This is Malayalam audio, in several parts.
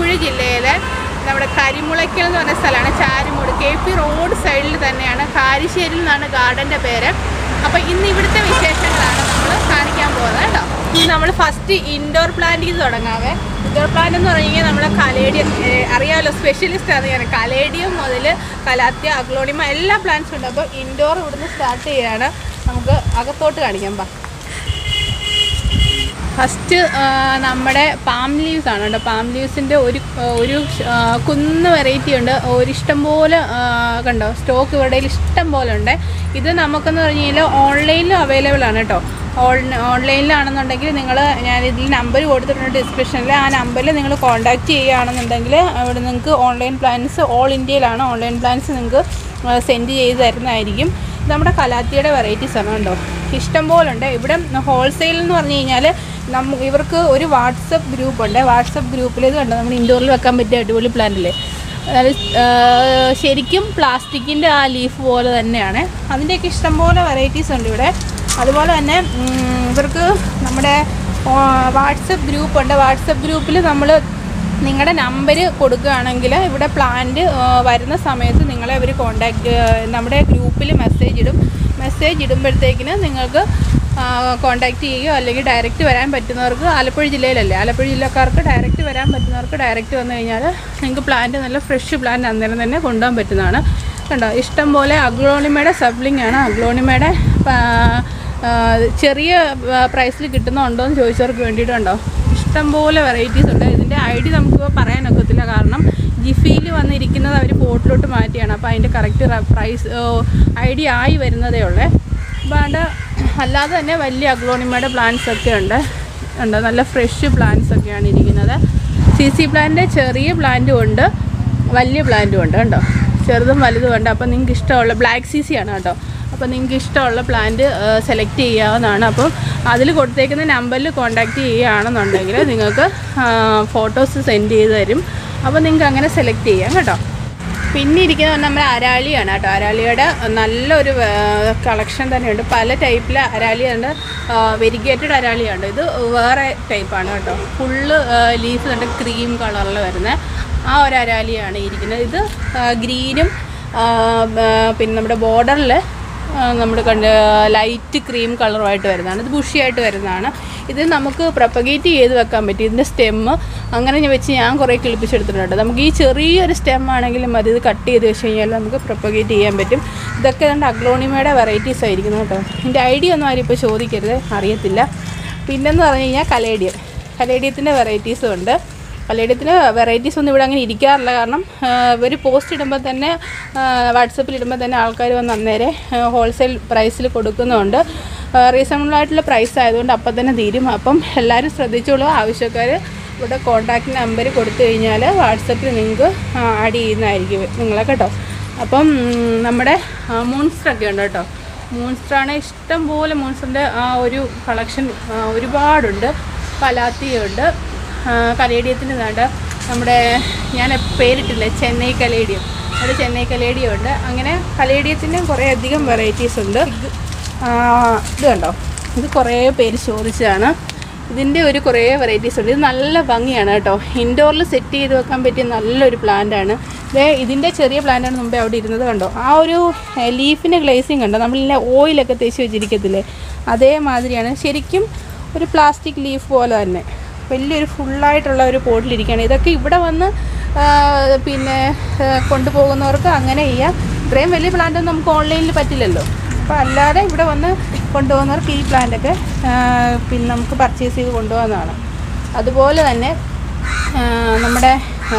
ആലപ്പുഴ ജില്ലയിലെ നമ്മുടെ കരിമുളയ്ക്കൽ എന്ന് പറഞ്ഞ സ്ഥലമാണ്. ചാരുമൂട് KP റോഡ് സൈഡിൽ തന്നെയാണ്. കാരിശ്ശേരിൽ നിന്നാണ് ഗാർഡൻ്റെ പേര്. അപ്പോൾ ഇന്ന് ഇവിടുത്തെ വിശേഷങ്ങളാണ് നമ്മൾ കാണിക്കാൻ പോകുന്നത് കേട്ടോ. ഇനി നമ്മൾ ഫസ്റ്റ് ഇൻഡോർ പ്ലാന്റിൽ തുടങ്ങാവേ. ഇൻഡോർ പ്ലാന്റ് എന്ന് പറഞ്ഞു കഴിഞ്ഞാൽ നമ്മുടെ കലേഡിയം അറിയാമല്ലോ, സ്പെഷ്യലിസ്റ്റാണ് ഞാൻ. കലേഡിയം മുതൽ കലാത്യ, അഗ്ലോണിമ എല്ലാ പ്ലാന്റ്സും ഉണ്ട്. അപ്പോൾ ഇൻഡോർ ഇവിടുന്ന് സ്റ്റാർട്ട് ചെയ്യുകയാണ്. നമുക്ക് അകത്തോട്ട് കാണിക്കാം. ഫസ്റ്റ് നമ്മുടെ പാം ലീവ്സ് ആണ് കേട്ടോ. പാം ലീവ്സിൻ്റെ ഒരു കുന്ന് വെറൈറ്റി ഉണ്ട്. ഇഷ്ടം പോലെ കണ്ടോ, സ്റ്റോക്ക് ഇവിടെ ഇഷ്ടം പോലെ ഉണ്ട്. ഇത് നമുക്കെന്ന് പറഞ്ഞു കഴിഞ്ഞാൽ ഓൺലൈനിലും അവൈലബിൾ ആണ് കേട്ടോ. ഓൺലൈനിലാണെന്നുണ്ടെങ്കിൽ ഞാൻ ഇതിൽ നമ്പർ കൊടുത്തിട്ടുണ്ട് ഡിസ്ക്രിപ്ഷനിൽ. ആ നമ്പറിൽ നിങ്ങൾ കോൺടാക്റ്റ് ചെയ്യുകയാണെന്നുണ്ടെങ്കിൽ അവിടെ നിങ്ങൾക്ക് ഓൺലൈൻ പ്ലാൻസ് ഓൾ ഇന്ത്യയിലാണ് ഓൺലൈൻ പ്ലാൻസ് നിങ്ങൾക്ക് സെൻഡ് ചെയ്ത് തരുന്നതായിരിക്കും. നമ്മുടെ കലാത്തിയുടെ വെറൈറ്റീസ് ആണ് കേട്ടോ, ഇഷ്ടം പോലെ ഉണ്ട്. ഇവിടെ ഹോൾസെയിൽ എന്ന് പറഞ്ഞു കഴിഞ്ഞാൽ ഇവർക്ക് ഒരു വാട്സപ്പ് ഗ്രൂപ്പുണ്ട്. വാട്സപ്പ് ഗ്രൂപ്പിൽ ഇത് കണ്ടോ, നമ്മൾ ഇൻഡോറിൽ വെക്കാൻ പറ്റിയ അടിപൊളി പ്ലാന്റില്ലേ, ശരിക്കും പ്ലാസ്റ്റിക്കിൻ്റെ ആ ലീഫ് പോലെ തന്നെയാണ്. അതിൻ്റെയൊക്കെ ഇഷ്ടംപോലെ വെറൈറ്റീസ് ഉണ്ട് ഇവിടെ. അതുപോലെ തന്നെ ഇവർക്ക് നമ്മുടെ വാട്സപ്പ് ഗ്രൂപ്പുണ്ട്. വാട്സപ്പ് ഗ്രൂപ്പിൽ നമ്മൾ നിങ്ങളുടെ നമ്പർ കൊടുക്കുകയാണെങ്കിൽ ഇവിടെ പ്ലാന്റ് വരുന്ന സമയത്ത് നിങ്ങളെ അവർ നമ്മുടെ ഗ്രൂപ്പിൽ മെസ്സേജ് ഇടുമ്പോഴത്തേക്കിന് നിങ്ങൾക്ക് കോൺടാക്റ്റ് ചെയ്യുകയോ അല്ലെങ്കിൽ ഡയറക്റ്റ് വരാൻ പറ്റുന്നവർക്ക്, ആലപ്പുഴ ജില്ലയിലല്ലേ, ആലപ്പുഴ ജില്ലക്കാർക്ക് ഡയറക്റ്റ് വരാൻ പറ്റുന്നവർക്ക് ഡയറക്റ്റ് വന്നു കഴിഞ്ഞാൽ നിങ്ങൾക്ക് പ്ലാന്റ് നല്ല ഫ്രഷ് പ്ലാന്റ് അന്നേരം തന്നെ കൊണ്ടുപോകാൻ പറ്റുന്നതാണ് കണ്ടോ. ഇഷ്ടം പോലെ അഗ്ലോണിമയുടെ സബ്ലിംഗ് ആണ്. അഗ്ലോണിമയുടെ ചെറിയ പ്രൈസിൽ കിട്ടുന്നുണ്ടോ എന്ന് ചോദിച്ചവർക്ക് വേണ്ടിയിട്ടുണ്ടോ, ഇഷ്ടംപോലെ വെറൈറ്റീസ് ഉണ്ട്. ഇതിൻ്റെ ഐഡി നമുക്ക് പറയാനൊക്കത്തില്ല, കാരണം ജിഫിയിൽ വന്നിരിക്കുന്നത് അവർ പോട്ടിലോട്ട് മാറ്റിയാണ്. അപ്പോൾ അതിൻ്റെ കറക്റ്റ് പ്രൈസ് ഐഡി ആയി വരുന്നതേ ഉള്ളേ. അപ്പോൾ അല്ലാതെ തന്നെ വലിയ അഗ്ലോണിമയുടെ പ്ലാന്റ്സ് ഒക്കെ ഉണ്ട്. നല്ല ഫ്രഷ് പ്ലാന്റ്സ് ഒക്കെയാണ് ഇരിക്കുന്നത്. CC പ്ലാന്റിൻ്റെ ചെറിയ പ്ലാന്റും ഉണ്ട്, വലിയ പ്ലാന്റും ഉണ്ട് കേട്ടോ, ചെറുതും വലുതും ഉണ്ട്. അപ്പോൾ നിങ്ങൾക്ക് ഇഷ്ടമുള്ള ബ്ലാക്ക് CC ആണ് കേട്ടോ. അപ്പോൾ നിങ്ങൾക്ക് ഇഷ്ടമുള്ള പ്ലാന്റ് സെലക്ട് ചെയ്യാവുന്നതാണ്. അപ്പോൾ അതിൽ കൊടുത്തേക്കുന്ന നമ്പറിൽ കോൺടാക്റ്റ് ചെയ്യുകയാണെന്നുണ്ടെങ്കിൽ നിങ്ങൾക്ക് ഫോട്ടോസ് സെൻഡ് ചെയ്ത് തരും. അപ്പോൾ നിങ്ങൾക്ക് അങ്ങനെ സെലക്ട് ചെയ്യാം കേട്ടോ. പിന്നെ ഇരിക്കുന്നത് നമ്മുടെ അരാളിയാണ് കേട്ടോ. അരാളിയുടെ നല്ലൊരു കളക്ഷൻ തന്നെയുണ്ട്. പല ടൈപ്പിലെ അരാളിയുണ്ട്. വെരിഗേറ്റഡ് അരാളിയുണ്ട്. ഇത് വേറെ ടൈപ്പാണ് കേട്ടോ. ഫുള്ള് ലീഫ് ഉണ്ട്, ക്രീം കളറിൽ വരുന്ന ആ ഒരു അരാളിയാണ് ഇരിക്കുന്നത്. ഇത് ഗ്രീനും പിന്നെ നമ്മുടെ ബോർഡറിൽ നമ്മൾ ലൈറ്റ് ക്രീം കളറുമായിട്ട് വരുന്നതാണ്. ഇത് ബുഷിയായിട്ട് വരുന്നതാണ്. ഇത് നമുക്ക് പ്രൊപ്പഗേറ്റ് ചെയ്ത് വെക്കാൻ പറ്റും. ഇതിൻ്റെ സ്റ്റെമ്മ് അങ്ങനെ വെച്ച് ഞാൻ കുറേ കിളിപ്പിച്ചെടുത്തിട്ടുണ്ട്. നമുക്ക് ഈ ചെറിയൊരു സ്റ്റെം ആണെങ്കിലും മതി, ഇത് കട്ട് ചെയ്ത് വെച്ച് കഴിഞ്ഞാൽ നമുക്ക് പ്രൊപ്പഗേറ്റ് ചെയ്യാൻ പറ്റും. ഇതൊക്കെ നമ്മുടെ അഗ്ലോണിമയുടെ വെറൈറ്റീസ് ആയിരിക്കുന്നു കേട്ടോ. ഇതിൻ്റെ ഐഡിയ ഒന്നും ആരും ഇപ്പോൾ ചോദിക്കരുത്, അറിയത്തില്ല. പിന്നെന്ന് പറഞ്ഞു കഴിഞ്ഞാൽ കലേഡിയത്തിൻ്റെ വെറൈറ്റീസും ഉണ്ട്. കലേഡിയത്തിന് വെറൈറ്റീസ് ഒന്നും ഇവിടെ അങ്ങനെ ഇരിക്കാറില്ല, കാരണം ഇവർ പോസ്റ്റ് ഇടുമ്പോൾ തന്നെ വാട്സപ്പിൽ ഇടുമ്പോൾ തന്നെ ആൾക്കാർ വന്ന് അന്നേരെ ഹോൾസെയിൽ പ്രൈസിൽ കൊടുക്കുന്നുണ്ട്. റീസണബിളായിട്ടുള്ള പ്രൈസ് ആയതുകൊണ്ട് അപ്പം തന്നെ തീരും. അപ്പം എല്ലാവരും ശ്രദ്ധിച്ചോളൂ. ആവശ്യക്കാർ ഇവിടെ കോൺടാക്റ്റ് നമ്പർ കൊടുത്തു കഴിഞ്ഞാൽ വാട്സപ്പിൽ നിങ്ങൾക്ക് ആഡ് ചെയ്യുന്നതായിരിക്കും നിങ്ങളെ കേട്ടോ. അപ്പം നമ്മുടെ മൂൺസ്റ്ററൊക്കെ ഉണ്ട് കേട്ടോ. മൂൺസ്റ്ററാണ് ഇഷ്ടം പോലെ. മൂൺസ്റ്ററിൻ്റെ ആ ഒരു കളക്ഷൻ ഒരുപാടുണ്ട്. കലാത്തിയുണ്ട്. കലേഡിയത്തിന് വേണ്ട നമ്മുടെ ഞാൻ പേരിട്ടില്ല, ചെന്നൈ കലേഡിയം, അവിടെ ചെന്നൈ കലേഡിയം ഉണ്ട്. അങ്ങനെ കലേഡിയത്തിന് കുറേ അധികം വെറൈറ്റീസ് ഉണ്ട്. ഇത് കണ്ടോ, ഇത് കുറേ പേര് ചോദിച്ചതാണ്. ഇതിൻ്റെ കുറേ വെറൈറ്റീസ് ഉണ്ട്. ഇത് നല്ല ഭംഗിയാണ് കേട്ടോ. ഇൻഡോറിൽ സെറ്റ് ചെയ്ത് വെക്കാൻ പറ്റിയ നല്ലൊരു പ്ലാന്റാണ്. ഇതിൻ്റെ ചെറിയ പ്ലാന്റാണ് മുമ്പേ അവിടെ ഇരുന്നത് കണ്ടോ. ആ ഒരു ലീഫിൻ്റെ ഗ്ലേസിങ് കണ്ടോ, നമ്മളില്ല ഓയിലൊക്കെ തേച്ച് വെച്ചിരിക്കത്തില്ലേ, അതേമാതിരിയാണ്. ശരിക്കും ഒരു പ്ലാസ്റ്റിക് ലീഫ് പോലെ തന്നെ വലിയൊരു ഫുള്ളായിട്ടുള്ള ഒരു പോട്ടിലിരിക്കുകയാണ്. ഇതൊക്കെ ഇവിടെ വന്ന് പിന്നെ കൊണ്ടുപോകുന്നവർക്ക് അങ്ങനെ ചെയ്യാം. ഇത്രയും വലിയ പ്ലാന്റൊന്നും നമുക്ക് ഓൺലൈനിൽ പറ്റില്ലല്ലോ. അപ്പോൾ അല്ലാതെ ഇവിടെ വന്ന് കൊണ്ടുപോകുന്നവർക്ക് ഈ പ്ലാന്റൊക്കെ പിന്നെ നമുക്ക് പർച്ചേസ് ചെയ്ത് കൊണ്ടുപോകുന്നതാണ്. അതുപോലെ തന്നെ നമ്മുടെ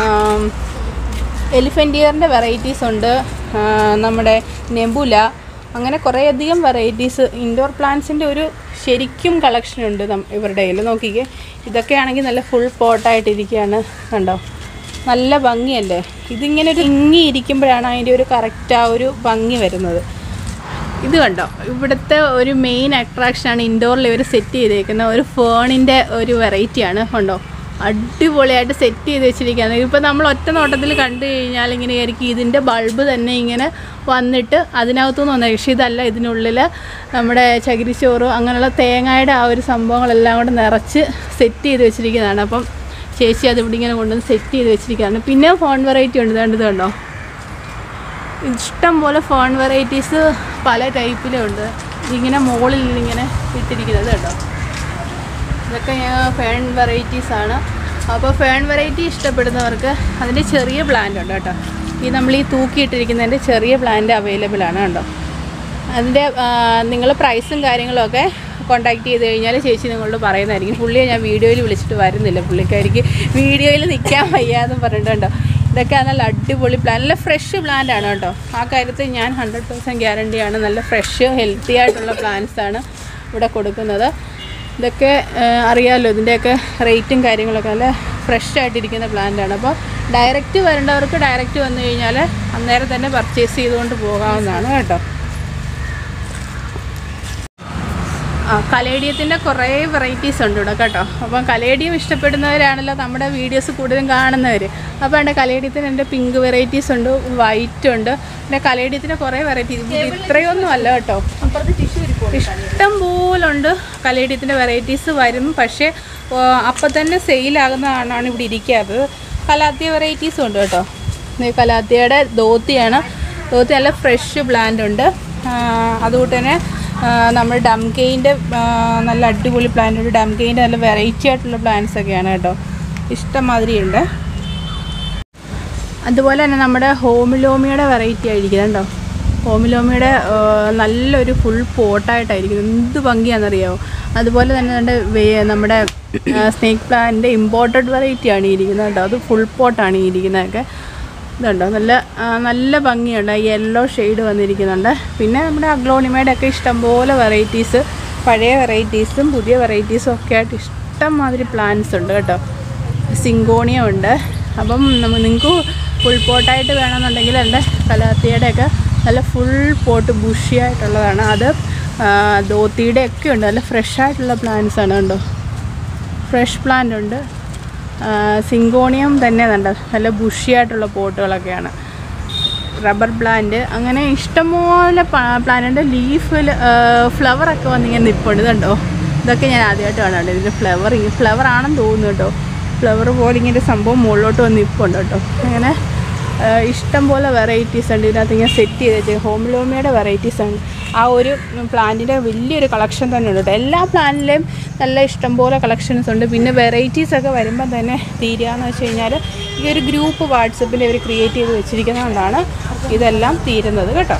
എലിഫൻ്റ് ഇയറിൻ്റെ വെറൈറ്റീസ് ഉണ്ട്. നമ്മുടെ നെബുല, അങ്ങനെ കുറേയധികം വെറൈറ്റീസ് ഇൻഡോർ പ്ലാന്റ്സിൻ്റെ ശരിക്കും കളക്ഷനുണ്ട് ഇവരുടെ കയ്യിൽ. നോക്കിക്കേ, ഇതൊക്കെയാണെങ്കിൽ നല്ല ഫുൾ പോട്ടായിട്ടിരിക്കുകയാണ് കണ്ടോ. നല്ല ഭംഗിയല്ലേ. ഇതിങ്ങനെ ഇങ്ങി ഇരിക്കുമ്പോഴാണ് അതിൻ്റെ കറക്റ്റ് ആ ഭംഗി വരുന്നത്. ഇത് കണ്ടോ, ഇവിടുത്തെ മെയിൻ അട്രാക്ഷനാണ് ഇൻഡോറിൽ ഇവർ സെറ്റ് ചെയ്തേക്കുന്ന ഫേണിൻ്റെ വെറൈറ്റിയാണ് കണ്ടോ. അടിപൊളിയായിട്ട് സെറ്റ് ചെയ്ത് വെച്ചിരിക്കുകയാണ്. ഇപ്പോൾ നമ്മൾ ഒറ്റ നോട്ടത്തിൽ കണ്ടു കഴിഞ്ഞാൽ ഇങ്ങനെ ആയിരിക്കും ഇതിൻ്റെ ബൾബ് തന്നെ ഇങ്ങനെ വന്നിട്ട് അതിനകത്തുനിന്ന് വന്നത്. പക്ഷേ ഇതല്ല, ഇതിനുള്ളിൽ നമ്മുടെ ചകിരിച്ചോറും അങ്ങനെയുള്ള തേങ്ങയുടെ ആ സംഭവങ്ങളെല്ലാം കൂടെ നിറച്ച് സെറ്റ് ചെയ്ത് വെച്ചിരിക്കുന്നതാണ്. അപ്പം ചേച്ചി അത് ഇവിടെ ഇങ്ങനെ കൊണ്ടുവന്ന് സെറ്റ് ചെയ്ത് വെച്ചിരിക്കുകയാണ്. പിന്നെ ഫോൺ വെറൈറ്റി ഉണ്ട്, ഇത് കണ്ടോ, ഇഷ്ടം പോലെ ഫോൺ വെറൈറ്റീസ് പല ടൈപ്പിലും ഉണ്ട്. ഇങ്ങനെ മുകളിൽ ഇങ്ങനെ ഇട്ടിരിക്കുന്നത് കേട്ടോ, ഇതൊക്കെ ഫേൺ വെറൈറ്റീസാണ്. അപ്പോൾ ഫേൺ വെറൈറ്റി ഇഷ്ടപ്പെടുന്നവർക്ക് അതിൻ്റെ ചെറിയ പ്ലാന്റ് ഉണ്ട് കേട്ടോ. നമ്മൾ ഈ തൂക്കിയിട്ടിരിക്കുന്നതിൻ്റെ ചെറിയ പ്ലാന്റ് അവൈലബിൾ ആണ് കേട്ടോ. അതിൻ്റെ നിങ്ങൾ പ്രൈസും കാര്യങ്ങളൊക്കെ കോൺടാക്ട് ചെയ്ത് കഴിഞ്ഞാൽ ചേച്ചി നിങ്ങളോട് പറയുന്നതായിരിക്കും. പുള്ളിയെ ഞാൻ വീഡിയോയിൽ വിളിച്ചിട്ട് വരുന്നില്ല, പുള്ളിക്കാരിക്ക് വീഡിയോയിൽ നിൽക്കാൻ വയ്യാതെന്ന് പറഞ്ഞിട്ടുണ്ടോ. ഇതൊക്കെ നല്ല അടിപൊളി പ്ലാന്റ്, നല്ല ഫ്രഷ് പ്ലാന്റ് ആണ് കേട്ടോ. ആ കാര്യത്തിൽ ഞാൻ 100% ഗ്യാരണ്ടിയാണ്. നല്ല ഫ്രഷ് ഹെൽത്തി ആയിട്ടുള്ള പ്ലാന്റ്സാണ് ഇവിടെ കൊടുക്കുന്നത്. ഇതൊക്കെ അറിയാമല്ലോ, ഇതിൻ്റെയൊക്കെ റേറ്റും കാര്യങ്ങളൊക്കെ നല്ല ഫ്രഷ് ആയിട്ടിരിക്കുന്ന പ്ലാന്റാണ്. അപ്പോൾ ഡയറക്റ്റ് വരേണ്ടവർക്ക് ഡയറക്റ്റ് വന്നു കഴിഞ്ഞാൽ അന്നേരം തന്നെ പർച്ചേസ് ചെയ്തുകൊണ്ട് പോകാവുന്നതാണ് കേട്ടോ. കലേഡിയത്തിൻ്റെ കുറേ വെറൈറ്റീസ് ഉണ്ട് ഇവിടെ കേട്ടോ. അപ്പം കലേഡിയം ഇഷ്ടപ്പെടുന്നവരാണല്ലോ നമ്മുടെ വീഡിയോസ് കൂടുതലും കാണുന്നവർ. അപ്പോൾ എൻ്റെ കലേഡിയത്തിന് എൻ്റെ പിങ്ക് വെറൈറ്റീസ് ഉണ്ട്, വൈറ്റ് ഉണ്ട്, പിന്നെ കലേഡിയത്തിൻ്റെ കുറേ വെറൈറ്റീസ്. ഇത്രയൊന്നും അല്ല കേട്ടോ, ഇഷ്ടം പോലുണ്ട് കലേഡിയത്തിൻ്റെ വെറൈറ്റീസ് വരും. പക്ഷേ അപ്പം തന്നെ സെയിലാകുന്നതാണ് ഇവിടെ ഇരിക്കാത്തത്. കലാത്തിയ വെറൈറ്റീസും ഉണ്ട് കേട്ടോ. കലാത്തിയുടെ ധോത്തിയാണ്, ധോത്തി നല്ല ഫ്രഷ് പ്ലാന്റ് ഉണ്ട്. അതുകൊണ്ട് തന്നെ നമ്മൾ ഡംകെയിൻ്റെ നല്ല അടിപൊളി പ്ലാന്റ് ഉണ്ട്. ഡംകെയിൻ്റെ നല്ല വെറൈറ്റി ആയിട്ടുള്ള പ്ലാന്റ്സ് ഒക്കെയാണ് കേട്ടോ, ഇഷ്ടംമാതിരി ഉണ്ട്. അതുപോലെ തന്നെ നമ്മുടെ ഹോമിലോമിയുടെ വെറൈറ്റി ആയിരിക്കുന്നത് കേട്ടോ. ഹോമിലോമിയുടെ നല്ലൊരു ഫുൾ പോട്ടായിട്ടായിരിക്കുന്നത്, എന്ത് ഭംഗിയാണെന്നറിയാമോ. അതുപോലെ തന്നെ നമ്മുടെ സ്നേക്ക് പ്ലാന്റിൻ്റെ ഇമ്പോർട്ടഡ് വെറൈറ്റിയാണ് ഇരിക്കുന്നത് കേട്ടോ. അത് ഫുൾ പോട്ടാണ് ഈ ഇരിക്കുന്നതൊക്കെ. ഇതുണ്ടോ, നല്ല ഭംഗിയുണ്ട്, യെല്ലോ ഷെയ്ഡ് വന്നിരിക്കുന്നുണ്ട്. പിന്നെ നമ്മുടെ അഗ്ലോണിമയുടെ ഒക്കെ ഇഷ്ടംപോലെ വെറൈറ്റീസ്, പഴയ വെറൈറ്റീസും പുതിയ വെറൈറ്റീസും ഒക്കെ ആയിട്ട് ഇഷ്ടംമാതിരി പ്ലാന്റ്സ് ഉണ്ട് കേട്ടോ. സിങ്കോണിയ ഉണ്ട്. അപ്പം നിങ്ങൾക്ക് ഫുൾ പോട്ടായിട്ട് വേണമെന്നുണ്ടെങ്കിൽ എൻ്റെ കലാത്തിയുടെയൊക്കെ നല്ല ഫുൾ പോട്ട് ബുഷിയായിട്ടുള്ളതാണ്. അത് ധോത്തിയുടെ ഒക്കെ ഉണ്ട്, നല്ല ഫ്രഷ് ആയിട്ടുള്ള പ്ലാന്റ്സ് ആണ് കണ്ടോ, ഫ്രഷ് പ്ലാന്റ് ഉണ്ട്. സിങ്കോണിയം തന്നെ കണ്ടോ, നല്ല ബുഷിയായിട്ടുള്ള പോട്ടുകളൊക്കെയാണ്. റബ്ബർ പ്ലാന്റ്, അങ്ങനെ ഇഷ്ടംപോലെ പ്ലാന്റ് ഉണ്ട്. ലീഫിൽ ഫ്ലവറൊക്കെ വന്നിങ്ങനെ നിൽപ്പുണ്ട് കണ്ടോ. ഇതൊക്കെ ഞാൻ ആദ്യമായിട്ട് കാണാണ്ട്, ഇതിൻ്റെ ഫ്ലവർ ആണെന്ന് തോന്നുന്നു കേട്ടോ. ഫ്ലവർ പോലെ ഇങ്ങനെ സംഭവം മുകളിലോട്ട് വന്ന് നിൽപ്പുണ്ട് കേട്ടോ. അങ്ങനെ ഇഷ്ടംപോലെ വെറൈറ്റീസ് ഉണ്ട് ഇതിനകത്ത് ഇങ്ങനെ സെറ്റ് ചെയ്ത് വെച്ചത്. ഹോമിലോമിയുടെ വെറൈറ്റീസാണ്. ആ ഒരു പ്ലാന്റിൻ്റെ വലിയൊരു കളക്ഷൻ തന്നെ ഉണ്ട് കേട്ടോ. എല്ലാ പ്ലാന്റിലെയും നല്ല ഇഷ്ടംപോലെ കളക്ഷൻസ് ഉണ്ട്. പിന്നെ വെറൈറ്റീസൊക്കെ വരുമ്പം തന്നെ തീരുകയെന്ന് വെച്ച് കഴിഞ്ഞാൽ ഈ ഒരു ഗ്രൂപ്പ് വാട്സപ്പിൽ ഇവർ ക്രിയേറ്റ് ചെയ്ത് വെച്ചിരിക്കുന്നതുകൊണ്ടാണ് ഇതെല്ലാം തീരുന്നത് കേട്ടോ.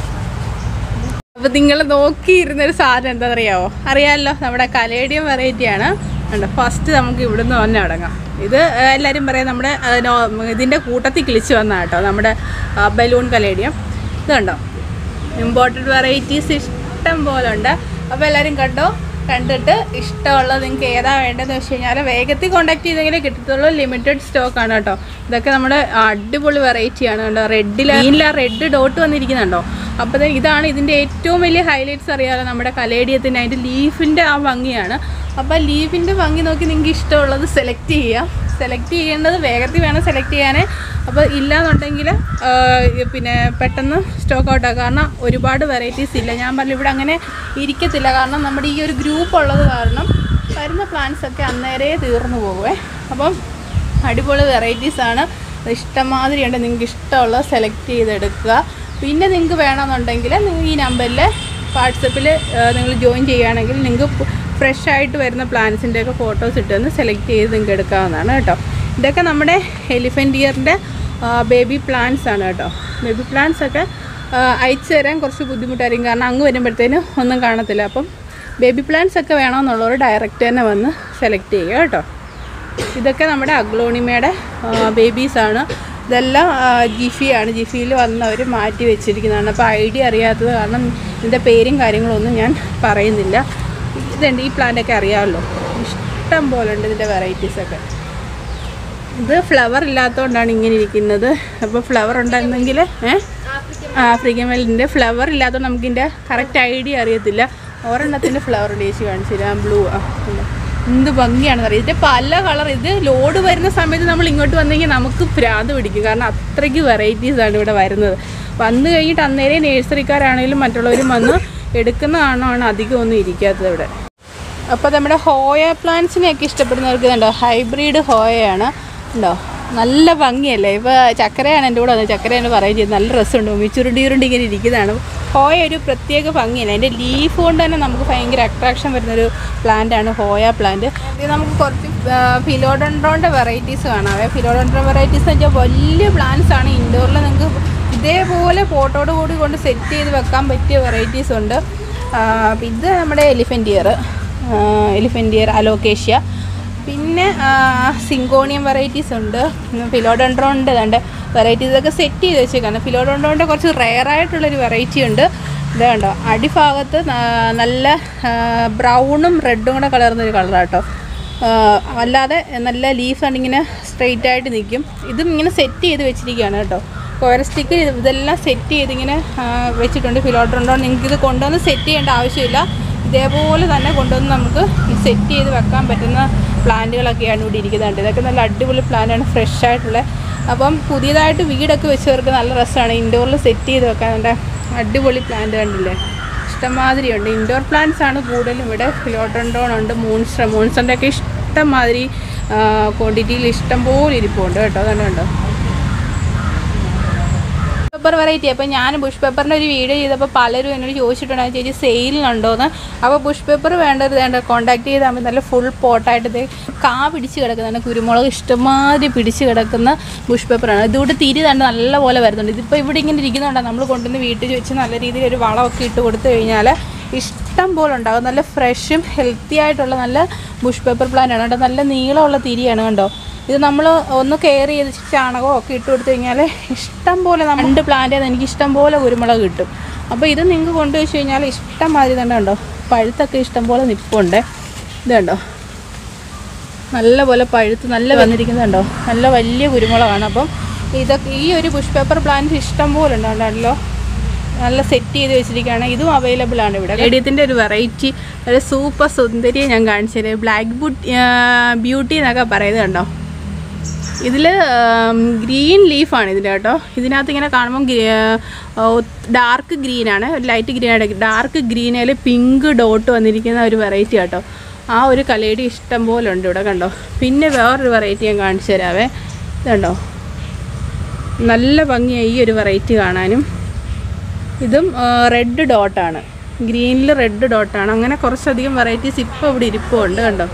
അപ്പോൾ നിങ്ങൾ നോക്കിയിരുന്നൊരു സാധനം എന്താ അറിയാമല്ലോ, നമ്മുടെ കലേഡിയം വെറൈറ്റിയാണ്. ഫസ്റ്റ് നമുക്ക് ഇവിടുന്ന് തന്നെ തുടങ്ങാം. ഇത് എല്ലാവരും പറയാം നമ്മുടെ ഇതിൻ്റെ കൂട്ടത്തിൽ കിളിച്ച് വന്ന കേട്ടോ, നമ്മുടെ ബലൂൺ കലേഡിയം. ഇത് കണ്ടോ, ഇമ്പോർട്ടഡ് വെറൈറ്റീസ് ഇഷ്ടം പോലെ ഉണ്ട്. അപ്പോൾ എല്ലാവരും കണ്ടിട്ട് ഇഷ്ടമുള്ളത് നിങ്ങൾക്ക് ഏതാ വേണ്ടതെന്ന് വെച്ച് കഴിഞ്ഞാൽ വേഗത്തിൽ കോൺടാക്ട് ചെയ്തെങ്കിലേ കിട്ടത്തുള്ളൂ. ലിമിറ്റഡ് സ്റ്റോക്കാണ് കേട്ടോ. ഇതൊക്കെ നമ്മുടെ അടിപൊളി വെറൈറ്റിയാണ് കണ്ടോ. റെഡ് ഡോട്ട് വന്നിരിക്കുന്നുണ്ടോ. അപ്പോൾ ഇതാണ് ഇതിൻ്റെ ഏറ്റവും വലിയ ഹൈലൈറ്റ്സ്. അറിയാമല്ലോ നമ്മുടെ കലേഡിയത്തിന് അതിൻ്റെ ലീഫിൻ്റെ ആ ഭംഗിയാണ്. അപ്പോൾ ലീഫിൻ്റെ ഭംഗി നോക്കി നിങ്ങൾക്ക് ഇഷ്ടമുള്ളത് സെലക്ട് ചെയ്യാം. സെലക്ട് ചെയ്യേണ്ടത് വേഗത്തിൽ വേണം സെലക്ട് ചെയ്യാൻ. അപ്പോൾ ഇല്ലയെന്നുണ്ടെങ്കിൽ പിന്നെ പെട്ടെന്ന് സ്റ്റോക്ക് ഔട്ടാണ്. കാരണം ഒരുപാട് വെറൈറ്റീസ് ഇല്ല. ഞാൻ പറഞ്ഞു ഇവിടെ അങ്ങനെ ഇരിക്കത്തില്ല. കാരണം നമ്മുടെ ഈ ഒരു ഗ്രൂപ്പ് ഉള്ളത് കാരണം വരുന്ന പ്ലാന്റ്സൊക്കെ അന്നേരേ തീർന്നു പോകുമേ. അപ്പം അടിപൊളി വെറൈറ്റീസാണ്, ഇഷ്ടംമാതിരിയുണ്ട്. നിങ്ങൾക്ക് ഇഷ്ടമുള്ളത് സെലക്ട് ചെയ്തെടുക്കുക. പിന്നെ നിങ്ങൾക്ക് വേണമെന്നുണ്ടെങ്കിൽ നിങ്ങൾ ഈ നമ്പറിൽ വാട്സപ്പിൽ നിങ്ങൾ ജോയിൻ ചെയ്യുകയാണെങ്കിൽ നിങ്ങൾക്ക് ഫ്രഷ് ആയിട്ട് വരുന്ന പ്ലാന്റ്സിൻ്റെയൊക്കെ ഫോട്ടോസ് ഇട്ടൊന്ന് സെലക്ട് ചെയ്ത് നിങ്ങൾക്ക് എടുക്കാവുന്നതാണ് കേട്ടോ. ഇതൊക്കെ നമ്മുടെ എലിഫൻറ്റ് ഇയറിൻ്റെ ബേബി പ്ലാന്റ്സ് ആണ് കേട്ടോ. ബേബി പ്ലാന്റ്സൊക്കെ അയച്ചു തരാൻ കുറച്ച് ബുദ്ധിമുട്ടായിരിക്കും, കാരണം അങ്ങ് വരുമ്പോഴത്തേനും ഒന്നും കാണത്തില്ല. അപ്പം ബേബി പ്ലാന്റ്സ് ഒക്കെ വേണമെന്നുള്ളവർ ഡയറക്റ്റ് തന്നെ വന്ന് സെലക്ട് ചെയ്യുക കേട്ടോ. ഇതൊക്കെ നമ്മുടെ അഗ്ലോണിമയുടെ ബേബീസാണ്. ഇതെല്ലാം ജിഫിയാണ്. ജിഫിയിൽ വന്നവർ മാറ്റി വെച്ചിരിക്കുന്നതാണ്. അപ്പോൾ ഐഡിയ അറിയാത്തത് കാരണം ഇതിൻ്റെ പേരും കാര്യങ്ങളൊന്നും ഞാൻ പറയുന്നില്ല. ഇതുണ്ട്, ഈ പ്ലാന്റൊക്കെ അറിയാമല്ലോ, ഇഷ്ടം പോലെ ഉണ്ട് ഇതിൻ്റെ വെറൈറ്റീസൊക്കെ. ഇത് ഫ്ലവർ ഇല്ലാത്തതുകൊണ്ടാണ് ഇങ്ങനെ ഇരിക്കുന്നത്. അപ്പോൾ ഫ്ലവർ ഉണ്ടായിരുന്നെങ്കിൽ ആഫ്രിക്കൻ വെല്ലിൻ്റെ ഫ്ലവർ ഇല്ലാത്തതുകൊണ്ട് നമുക്കിതിൻ്റെ കറക്റ്റ് ഐഡിയ അറിയത്തില്ല. ഒരെണ്ണത്തിൻ്റെ ഫ്ലവർ ഡേച്ചി കാണിച്ചു തരാം. ബ്ലൂ എന്ത് ഭംഗിയാണെന്ന് അറിയാം. ഇതിൻ്റെ പല കളർ. ഇത് ലോഡ് വരുന്ന സമയത്ത് നമ്മൾ ഇങ്ങോട്ട് വന്നെങ്കിൽ നമുക്ക് ഭ്രാന്ത് പിടിക്കും, കാരണം അത്രയ്ക്ക് വെറൈറ്റീസാണ് ഇവിടെ വരുന്നത്. വന്നു കഴിഞ്ഞിട്ട് അന്നേരം നേഴ്സറിക്കാരാണെങ്കിലും മറ്റുള്ളവരും വന്ന് എടുക്കുന്ന കാണാനാണ് അധികം ഒന്നും ഇരിക്കാത്തത് ഇവിടെ. അപ്പോൾ നമ്മുടെ ഹോയ പ്ലാന്റ്സിനെയൊക്കെ ഇഷ്ടപ്പെടുന്നവർക്ക് ഇതുണ്ടോ, ഹൈബ്രിഡ് ഹോയയാണ് ഉണ്ടോ, നല്ല ഭംഗിയല്ലേ. ഇപ്പോൾ ചക്കരയാണ് എൻ്റെ കൂടെ വന്നത്, ചക്കരയാണ് പറയുകയും ചെയ്ത് നല്ല രസമുണ്ട്, ഉരുണ്ടി ഇങ്ങനെ ഇരിക്കുന്നതാണ്. ഹോയ ഒരു പ്രത്യേക ഭംഗിയല്ല, അതിൻ്റെ ലീഫ് കൊണ്ട് തന്നെ നമുക്ക് ഭയങ്കര അട്രാക്ഷൻ വരുന്നൊരു പ്ലാന്റാണ് ഹോയ പ്ലാന്റ്. ഇത് നമുക്ക് കുറച്ച് ഫിലോഡൻഡ്രോൻ്റെ വെറൈറ്റീസ് കാണാവേ. ഫിലോഡൻഡ്രോൺ വെറൈറ്റീസ് എന്ന് വെച്ചാൽ വലിയ പ്ലാന്റ്സ് ആണ്. ഇൻഡോറിൽ നിങ്ങൾക്ക് ഇതേപോലെ പോട്ടോട് കൂടി കൊണ്ട് സെറ്റ് ചെയ്ത് വെക്കാൻ പറ്റിയ വെറൈറ്റീസ് ഉണ്ട്. ഇത് നമ്മുടെ എലിഫൻറ്റിയർ അലോക്കേഷ്യ, പിന്നെ സിങ്കോണിയം വെറൈറ്റീസ് ഉണ്ട്, ഫിലോഡൻഡ്രോണിൻ്റെ രണ്ട് വെറൈറ്റീസൊക്കെ സെറ്റ് ചെയ്ത് വെച്ചേക്കാണ്. ഫിലോഡൻഡ്രോണിൻ്റെ കുറച്ച് റെയറായിട്ടുള്ളൊരു വെറൈറ്റി ഉണ്ട്. ഇത് കണ്ടോ, അടിഭാഗത്ത് നല്ല ബ്രൗണും റെഡും കൂടെ കലർന്നൊരു കളറാട്ടോ. അല്ലാതെ നല്ല ലീഫ് ഇങ്ങനെ സ്ട്രെയിറ്റ് ആയിട്ട് നിൽക്കും. ഇതും ഇങ്ങനെ സെറ്റ് ചെയ്ത് വെച്ചിരിക്കുകയാണ് കേട്ടോ. സ്റ്റിക്ക് ഇതെല്ലാം സെറ്റ് ചെയ്തിങ്ങനെ വെച്ചിട്ടുണ്ട്. ഫിലോഡൻഡ്രോൺ നിങ്ങൾക്കിത് കൊണ്ടുവന്ന് സെറ്റ് ചെയ്യേണ്ട ആവശ്യമില്ല, ഇതേപോലെ തന്നെ കൊണ്ടുവന്ന് നമുക്ക് സെറ്റ് ചെയ്ത് വെക്കാൻ പറ്റുന്ന പ്ലാന്റുകളൊക്കെയാണ് ഇവിടെ ഇരിക്കുന്നുണ്ട്. ഇതൊക്കെ നല്ല അടിപൊളി പ്ലാന്റാണ്, ഫ്രഷ് ആയിട്ടുള്ള. അപ്പം പുതിയതായിട്ട് വീടൊക്കെ വെച്ചവർക്ക് നല്ല രസമാണ് ഇൻഡോറിൽ സെറ്റ് ചെയ്ത് വെക്കാൻ. നല്ല അടിപൊളി പ്ലാന്റ് കണ്ടില്ലേ, ഇഷ്ടംമാതിരി ഉണ്ട്. ഇൻഡോർ പ്ലാന്റ്സ് ആണ് കൂടുതലും ഇവിടെ. ഫിലോഡൻഡ്രോൺ ഉണ്ട്, മൂൺസ്റ്ററിൻ്റെ ഒക്കെ ഇഷ്ടംമാതിരി ക്വാണ്ടിറ്റിയിൽ ഇഷ്ടംപോലെ ഇരിപ്പുണ്ട് കേട്ടോ. അതുകൊണ്ടോ പെപ്പർ വെറൈറ്റി. അപ്പോൾ ഞാൻ ബുഷ് പെപ്പറിൻ്റെ ഒരു വീഡിയോ ചെയ്തപ്പോൾ പലരും എന്നോട് ചോദിച്ചിട്ടുണ്ടായിരുന്നു, ചേച്ചി സെയിലിനുണ്ടോയെന്ന്. അപ്പോൾ ബുഷ് പെപ്പർ വേണ്ട കോൺടാക്ട് ചെയ്താൽ മതി. നല്ല ഫുൾ പോട്ടായിട്ട് പിടിച്ച് കിടക്കുന്നതാണ്, കുരുമുളക് ഇഷ്ടംമാതിരി പിടിച്ച് കിടക്കുന്ന ബുഷ് പെപ്പറാണ്. ഇതുകൊണ്ട് തിരി തന്നെ നല്ലപോലെ വരുന്നുണ്ട്. ഇതിപ്പോൾ ഇവിടെ ഇങ്ങനെ ഇരിക്കുന്നുണ്ടാണ്, നമ്മൾ കൊണ്ടുവന്ന് വീട്ടിൽ വെച്ച് നല്ല രീതിയിൽ ഒരു വളമൊക്കെ ഇട്ട് കൊടുത്തു കഴിഞ്ഞാൽ ഇഷ്ടം പോലെ ഉണ്ടാകും. നല്ല ഫ്രഷും ഹെൽത്തി ആയിട്ടുള്ള നല്ല ബുഷ് പെപ്പർ പ്ലാന്റാണ് കേട്ടോ. നല്ല നീളമുള്ള തിരിയാണ് കണ്ടോ. ഇത് നമ്മൾ ഒന്ന് കെയർ ചെയ്ത് ചാണകമോ ഒക്കെ ഇട്ട് കൊടുത്തു കഴിഞ്ഞാൽ ഇഷ്ടം പോലെ 2 പ്ലാന്റ് എനിക്ക് ഇഷ്ടം പോലെ കുരുമുളക് കിട്ടും. അപ്പോൾ ഇത് നിങ്ങൾക്ക് കൊണ്ടുവച്ച് കഴിഞ്ഞാൽ ഇഷ്ടം മാതിരി തന്നെ ഉണ്ടോ, പഴുത്തൊക്കെ ഇഷ്ടം പോലെ നിൽപ്പുണ്ട്. ഇത് കണ്ടോ, നല്ല പോലെ പഴുത്ത് നല്ല വന്നിരിക്കുന്നുണ്ടോ, നല്ല വലിയ കുരുമുളകാണ്. അപ്പം ഇതൊക്കെ ഈ ഒരു ബുഷ് പേപ്പർ പ്ലാന്റ് ഇഷ്ടം പോലെ ഉണ്ടല്ലോ, നല്ല സെറ്റ് ചെയ്ത് വെച്ചിരിക്കുകയാണ്. ഇതും അവൈലബിൾ ആണ് ഇവിടെ. ലേഡിയത്തിൻ്റെ ഒരു വെറൈറ്റി, ഒരു സൂപ്പർ സുന്ദരിയെ ഞാൻ കാണിച്ചു തരാം. ബ്ലാക്ക് ബ്യൂട്ടി എന്നൊക്കെ പറയുന്നത് കണ്ടോ. ഇതിൽ ഗ്രീൻ ലീഫാണ് ഇതിൽ കേട്ടോ. ഇതിനകത്ത് ഇങ്ങനെ കാണുമ്പം ഡാർക്ക് ഗ്രീനാണ്, ലൈറ്റ് ഗ്രീനായിട്ട് ഡാർക്ക് ഗ്രീനിൽ പിങ്ക് ഡോട്ട് വന്നിരിക്കുന്ന ഒരു വെറൈറ്റി കേട്ടോ. ആ ഒരു കലേഡി ഇഷ്ടം പോലെ ഉണ്ട് ഇവിടെ കണ്ടോ. പിന്നെ വേറൊരു വെറൈറ്റി ഞാൻ കാണിച്ചു തരാവേ. ഇതുണ്ടോ, നല്ല ഭംഗിയായി ഈ ഒരു വെറൈറ്റി കാണാനും. ഇതും റെഡ് ഡോട്ടാണ്, ഗ്രീനിൽ റെഡ് ഡോട്ടാണ്. അങ്ങനെ കുറച്ചധികം വെറൈറ്റീസ് ഇപ്പോൾ ഇവിടെ ഇരിപ്പുണ്ട് കണ്ടോ.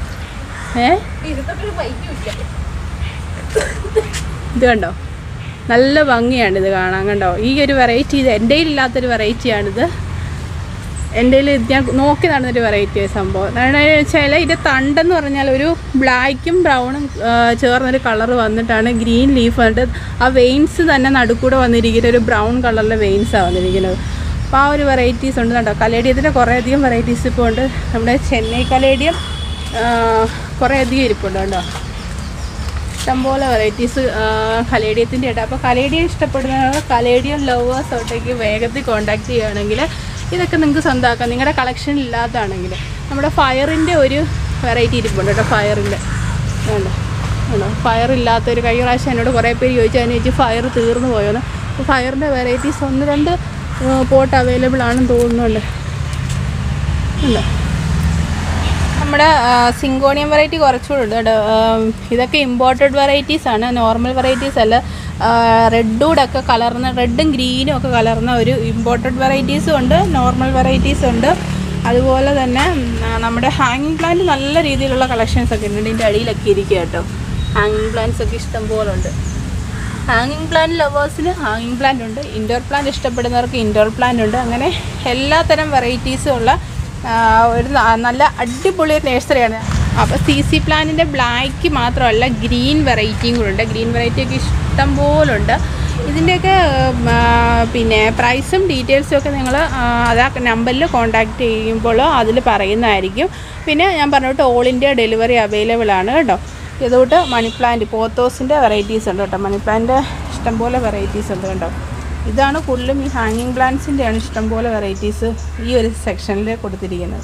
ഇത് കണ്ടോ, നല്ല ഭംഗിയാണ് ഇത് കാണാൻ കണ്ടോ. ഈ ഒരു വെറൈറ്റി ഇത് എൻ്റെ കയ്യിലില്ലാത്തൊരു വെറൈറ്റിയാണിത്. എൻ്റെ കയ്യിൽ ഞാൻ നോക്കി നടന്നൊരു വെറൈറ്റി സംഭവം. കാരണം വെച്ചാൽ ഇതിൻ്റെ തണ്ടെന്ന് പറഞ്ഞാൽ ഒരു ബ്ലാക്കും ബ്രൗണും ചേർന്നൊരു കളർ വന്നിട്ടാണ് ഗ്രീൻ ലീഫ് വന്നിട്ട് ആ വെയിൻസ് തന്നെ നടുക്കൂടെ വന്നിരിക്കുന്ന ഒരു ബ്രൗൺ കളറിലെ വെയിൻസാണ് വന്നിരിക്കുന്നത്. അപ്പോൾ ആ ഒരു വെറൈറ്റീസ് ഉണ്ട് കേട്ടോ. കലേഡിയത്തിൻ്റെ കുറേയധികം വെറൈറ്റീസ് ഇപ്പോൾ ഉണ്ട്. നമ്മുടെ ചെന്നൈ കലേഡിയം കുറേയധികം ഇരിപ്പുണ്ട് കേട്ടോ. ഇഷ്ടംപോലെ വെറൈറ്റീസ് കലേഡിയത്തിൻ്റെ ഉണ്ട്. അപ്പോൾ കലേഡിയം ഇഷ്ടപ്പെടുന്നവർ കലേഡിയം ലവേഴ്സോട്ടേക്ക് വേഗത്തിൽ കോൺടാക്ട് ചെയ്യുകയാണെങ്കിൽ ഇതൊക്കെ നിങ്ങൾക്ക് സ്വന്തമാക്കാം, നിങ്ങളുടെ കളക്ഷൻ ഇല്ലാത്തതാണെങ്കിൽ. നമ്മുടെ ഫയറിൻ്റെ ഒരു വെറൈറ്റി ഇരിപ്പുണ്ട് കേട്ടോ. ഫയറിൻ്റെ വേണ്ടോ ഫയർ ഇല്ലാത്തൊരു കഴിഞ്ഞ പ്രാവശ്യം എന്നോട് കുറേ പേര് ചോദിച്ചു, അതിന് ചോദിച്ചു ഫയർ തീർന്നു പോയോന്ന്. അപ്പോൾ ഫയറിൻ്റെ വെറൈറ്റീസ് 1-2 പോട്ട് അവൈലബിൾ ആണെന്ന് തോന്നുന്നുണ്ട്. ഉണ്ടോ, നമ്മുടെ സിങ്കോണിയം വെറൈറ്റി കുറച്ചുകൂടെ ഉണ്ട് കേട്ടോ. ഇതൊക്കെ ഇമ്പോർട്ടഡ് വെറൈറ്റീസാണ്, നോർമൽ വെറൈറ്റീസ് അല്ല. റെഡൂടൊക്കെ കലർന്ന, റെഡും ഗ്രീനും ഒക്കെ കലർന്ന ഒരു ഇമ്പോർട്ടഡ് വെറൈറ്റീസും ഉണ്ട്, നോർമൽ വെറൈറ്റീസ് ഉണ്ട്. അതുപോലെ തന്നെ നമ്മുടെ ഹാങ്ങിങ് പ്ലാന്റ് നല്ല രീതിയിലുള്ള കളക്ഷൻസ് ഒക്കെ ഉണ്ട്. ഇതിൻ്റെ അടിയിലൊക്കെ ഇരിക്കുക കേട്ടോ. ഹാങ്ങിങ് പ്ലാന്റ്സ് ഒക്കെ ഇഷ്ടം പോലെ ഉണ്ട്. ഹാങ്ങിങ് പ്ലാന്റ് ലവേഴ്സിന് ഹാങ്ങിങ് പ്ലാന്റ് ഉണ്ട്, ഇൻഡോർ പ്ലാന്റ് ഇഷ്ടപ്പെടുന്നവർക്ക് ഇൻഡോർ പ്ലാന്റ് ഉണ്ട്. അങ്ങനെ എല്ലാത്തരം വെറൈറ്റീസും ഉള്ള ഒരു നല്ല അടിപൊളി നേഴ്സറിയാണ്. അപ്പോൾ CC പ്ലാന്റിൻ്റെ ബ്ലാക്ക് മാത്രമല്ല ഗ്രീൻ വെറൈറ്റിയും കൂടെ ഉണ്ട്. ഗ്രീൻ വെറൈറ്റിയൊക്കെ ഇഷ്ടം പോലെ ഉണ്ട്. ഇതിൻ്റെയൊക്കെ പിന്നെ പ്രൈസും ഡീറ്റെയിൽസും ഒക്കെ നിങ്ങൾ അതാ നമ്പറിൽ കോൺടാക്റ്റ് ചെയ്യുമ്പോൾ അതിൽ പറയുന്നതായിരിക്കും. പിന്നെ ഞാൻ പറഞ്ഞിട്ട് ഓൾ ഇന്ത്യ ഡെലിവറി അവൈലബിൾ ആണ് കേട്ടോ. ഇതുകൊണ്ട് മണി പ്ലാന്റ് പോത്തോസിൻ്റെ വെറൈറ്റീസ് ഉണ്ട് കേട്ടോ. മണി പ്ലാന്റ് ഇഷ്ടംപോലെ വെറൈറ്റീസ് ഉണ്ട് കേട്ടോ. ഇതാണ് കൂടുതലും ഈ ഹാങ്ങിങ് പ്ലാന്റ്സിൻ്റെയാണ് ഇഷ്ടംപോലെ വെറൈറ്റീസ് ഈ ഒരു സെക്ഷനിൽ കൊടുത്തിരിക്കുന്നത്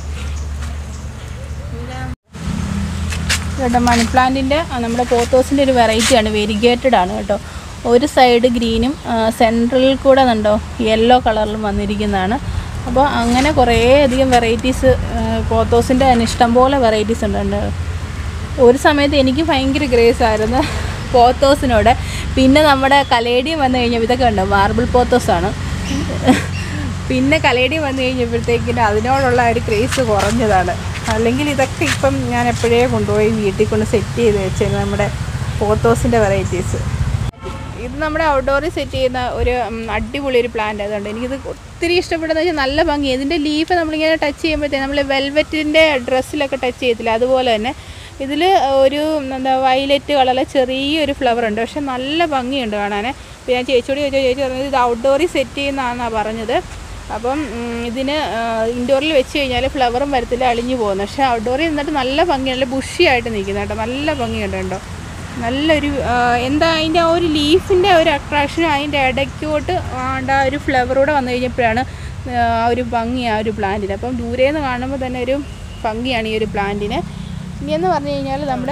കേട്ടോ. മണി പ്ലാന്റിൻ്റെ നമ്മുടെ പോത്തോസിൻ്റെ ഒരു വെറൈറ്റിയാണ്, വെരിഗേറ്റഡ് ആണ് കേട്ടോ. ഒരു സൈഡ് ഗ്രീനും സെൻട്രലിൽ കൂടെ കണ്ടോ യെല്ലോ കളറിലും വന്നിരിക്കുന്നതാണ്. അപ്പോൾ അങ്ങനെ കുറേ അധികം വെറൈറ്റീസ് പോത്തോസിൻ്റെ തന്നെ ഇഷ്ടംപോലെ വെറൈറ്റീസ് ഉണ്ട്. ഒരു സമയത്ത് എനിക്ക് ഭയങ്കര ഗ്രേസ് ആയിരുന്നു പോത്തോസിനോട്. പിന്നെ നമ്മുടെ കലേഡിയം വന്നു കഴിഞ്ഞാൽ ഇതൊക്കെ ഉണ്ട്, മാർബിൾ പോത്തോസാണ്. പിന്നെ കലേഡിയം വന്നു കഴിഞ്ഞപ്പോഴത്തേക്കിന് അതിനോടുള്ള ഒരു ക്രേസ് കുറഞ്ഞതാണ്. അല്ലെങ്കിൽ ഇതൊക്കെ ഇപ്പം ഞാൻ എപ്പോഴേ കൊണ്ടുപോയി വീട്ടിൽ കൊണ്ട് സെറ്റ് ചെയ്ത് വെച്ചേക്കുന്നത് നമ്മുടെ പോത്തോസിൻ്റെ വെറൈറ്റീസ്. ഇത് നമ്മുടെ ഔട്ട്ഡോറിൽ സെറ്റ് ചെയ്യുന്ന ഒരു അടിപൊളി ഒരു പ്ലാന്റ്. അതുകൊണ്ട് എനിക്കിത് ഒത്തിരി ഇഷ്ടപ്പെട്ടതെന്ന് വെച്ചാൽ നല്ല ഭംഗി. ഇതിൻ്റെ ലീഫ് നമ്മളിങ്ങനെ ടച്ച് ചെയ്യുമ്പോഴത്തേക്ക് നമ്മൾ വെൽവെറ്റിൻ്റെ ഡ്രസ്സിലൊക്കെ ടച്ച് ചെയ്യത്തില്ല, അതുപോലെ തന്നെ ഇതിൽ ഒരു എന്താ വയലറ്റ് കളറിലെ ചെറിയൊരു ഫ്ലവർ ഉണ്ട്. പക്ഷെ നല്ല ഭംഗിയുണ്ട് കാണാൻ. അപ്പോൾ ഞാൻ ചേച്ചിയോട് ചോദിച്ചു, ചേച്ചി പറഞ്ഞത് ഇത് ഔട്ട്ഡോറിൽ സെറ്റ് ചെയ്യുന്നതാണെന്നാണ് പറഞ്ഞത്. അപ്പം ഇതിന് ഇൻഡോറിൽ വെച്ച് കഴിഞ്ഞാൽ ഫ്ലവറും വരത്തില്ല, അളിഞ്ഞു പോകുന്നു. പക്ഷേ ഔട്ട്ഡോറിൽ നിന്നിട്ട് നല്ല ഭംഗിയാണ്, നല്ല ബുഷിയായിട്ട് നിൽക്കുന്നത് കേട്ടോ. നല്ല ഭംഗിയുണ്ട് കേട്ടോ. നല്ലൊരു എന്താ അതിൻ്റെ ആ ഒരു ലീഫിൻ്റെ ഒരു അട്രാക്ഷനും അതിൻ്റെ ഇടയ്ക്കോട്ട് ആ ഒരു ഫ്ലവറൂടെ വന്നു കഴിഞ്ഞപ്പോഴാണ് ആ ഒരു ഭംഗി ആ ഒരു പ്ലാന്റിന്. അപ്പം ദൂരെ നിന്ന് കാണുമ്പോൾ തന്നെ ഒരു ഭംഗിയാണ് ഈ ഒരു പ്ലാന്റിന്. ഇനിയെന്ന് പറഞ്ഞു കഴിഞ്ഞാൽ നമ്മുടെ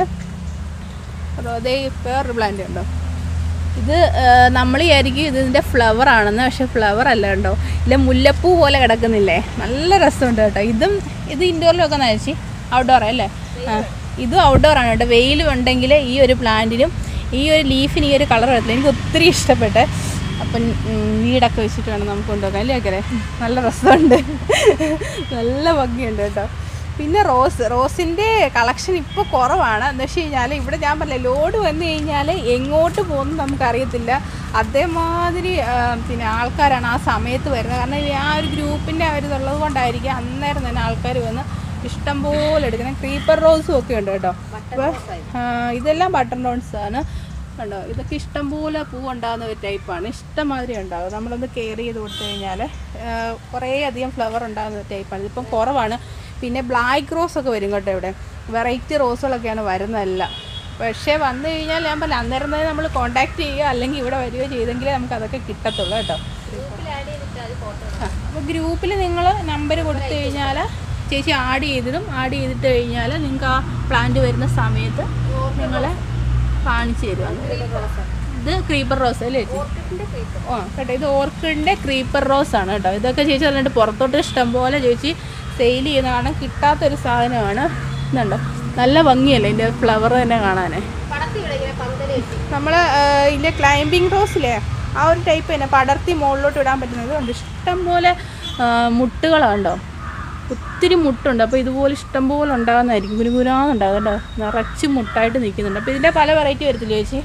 വേറൊരു പ്ലാന്റ് ഉണ്ടോ, ഇത് നമ്മൾ വിചാരിക്കും ഇതിൻ്റെ ഫ്ലവർ ആണെന്ന്. പക്ഷേ ഫ്ലവർ അല്ല കേട്ടോ, ഇല്ല മുല്ലപ്പൂ പോലെ കിടക്കുന്നില്ലേ, നല്ല രസമുണ്ട് കേട്ടോ. ഇത് ഇൻഡോറിൽ വെക്കുന്ന ചേച്ചി, ഔട്ട്ഡോർ അല്ലേ? ഇതും ഔട്ട്ഡോറാണ് കേട്ടോ. വെയിൽ ഉണ്ടെങ്കിൽ ഈ ഒരു പ്ലാന്റിനും ഈ ഒരു ലീഫിന് ഈ ഒരു കളർ വരത്തില്ല. എനിക്ക് ഒത്തിരി ഇഷ്ടപ്പെട്ടെ. അപ്പം വീടൊക്കെ വെച്ചിട്ട് വേണം നമുക്ക് കൊണ്ടുപോകാൻ അല്ലേ ആക്കരെ? നല്ല രസമുണ്ട്, നല്ല ഭംഗിയുണ്ട് കേട്ടോ. പിന്നെ റോസിൻ്റെ കളക്ഷൻ ഇപ്പോൾ കുറവാണ്. എന്ന് വെച്ച് കഴിഞ്ഞാൽ ഇവിടെ ഞാൻ പറഞ്ഞില്ല, ലോഡ് വന്നു കഴിഞ്ഞാൽ എങ്ങോട്ട് പോകുന്നു നമുക്കറിയത്തില്ല. അതേമാതിരി പിന്നെ ആൾക്കാരാണ് ആ സമയത്ത് വരുന്നത്. കാരണം ആ ഒരു ഗ്രൂപ്പിൻ്റെ ഒരു ഇതുള്ളത് കൊണ്ടായിരിക്കും അന്നേരം തന്നെ ആൾക്കാർ വന്ന് ഇഷ്ടം പോലെ എടുക്കുന്നത്. ക്രീപ്പർ റോസും ഒക്കെ ഉണ്ട് കേട്ടോ. അപ്പോൾ ഇതെല്ലാം ബട്ടൺ റോസ് ആണ് കണ്ടോ. ഇതൊക്കെ ഇഷ്ടം പോലെ പൂ ഉണ്ടാകുന്ന ഒരു ടൈപ്പാണ്, ഇഷ്ടംമാതിരി ഉണ്ടാകും. നമ്മളൊന്ന് കെയർ ചെയ്ത് കൊടുത്തു കഴിഞ്ഞാൽ കുറേ അധികം ഫ്ലവർ ഉണ്ടാകുന്ന ഒരു ടൈപ്പാണ്. ഇതിപ്പം കുറവാണ്. പിന്നെ ബ്ലാക്ക് റോസ് ഒക്കെ വരും കേട്ടോ. ഇവിടെ വെറൈറ്റി റോസുകളൊക്കെയാണ് വരുന്നതല്ല. പക്ഷേ വന്നു കഴിഞ്ഞാൽ ഞാൻ പറഞ്ഞ അന്നേരം തന്നെ നമ്മൾ കോൺടാക്ട് ചെയ്യുക, അല്ലെങ്കിൽ ഇവിടെ വരികയോ ചെയ്തെങ്കിലേ നമുക്ക് അതൊക്കെ കിട്ടത്തുള്ളൂ കേട്ടോ. അപ്പോൾ ഗ്രൂപ്പിൽ നിങ്ങൾ നമ്പർ കൊടുത്തു കഴിഞ്ഞാൽ ചേച്ചി ആഡ് ചെയ്തിട്ട് കഴിഞ്ഞാൽ നിങ്ങൾക്ക് ആ പ്ലാന്റ് വരുന്ന സമയത്ത് നിങ്ങളെ കാണിച്ചു തരുവാണ്. ഇത് ക്രീപ്പർ റോസ് അല്ലേ ചേച്ചി? കേട്ടോ, ഇത് ഓർക്കിഡിൻ്റെ ക്രീപ്പർ റോസ് ആണ് കേട്ടോ. ഇതൊക്കെ ചേച്ചി പറഞ്ഞിട്ട് പുറത്തോട്ട് ഇഷ്ടംപോലെ ചേച്ചി സെയിൽ ചെയ്യുന്ന കാണാൻ കിട്ടാത്തൊരു സാധനമാണ്. ഇതുണ്ടോ, നല്ല ഭംഗിയല്ലേ ഇതിൻ്റെ ഫ്ലവർ തന്നെ കാണാൻ. നമ്മൾ ഇതിൻ്റെ ക്ലൈമ്പിംഗ് റോസിലെ ആ ഒരു ടൈപ്പ് തന്നെ പടർത്തി മുകളിലോട്ട് ഇടാൻ പറ്റുന്നത് കൊണ്ട് ഇഷ്ടംപോലെ മുട്ടുകളുണ്ടോ, ഒത്തിരി മുട്ടുണ്ട്. അപ്പോൾ ഇതുപോലെ ഇഷ്ടംപോലെ ഉണ്ടാകുന്നതായിരിക്കും, ഗുരുഗുരാന്നുണ്ടാകും കേട്ടോ. നിറച്ച് മുട്ടായിട്ട് നിൽക്കുന്നുണ്ട്. അപ്പോൾ ഇതിൻ്റെ പല വെറൈറ്റി വരത്തില്ല ചേച്ചി?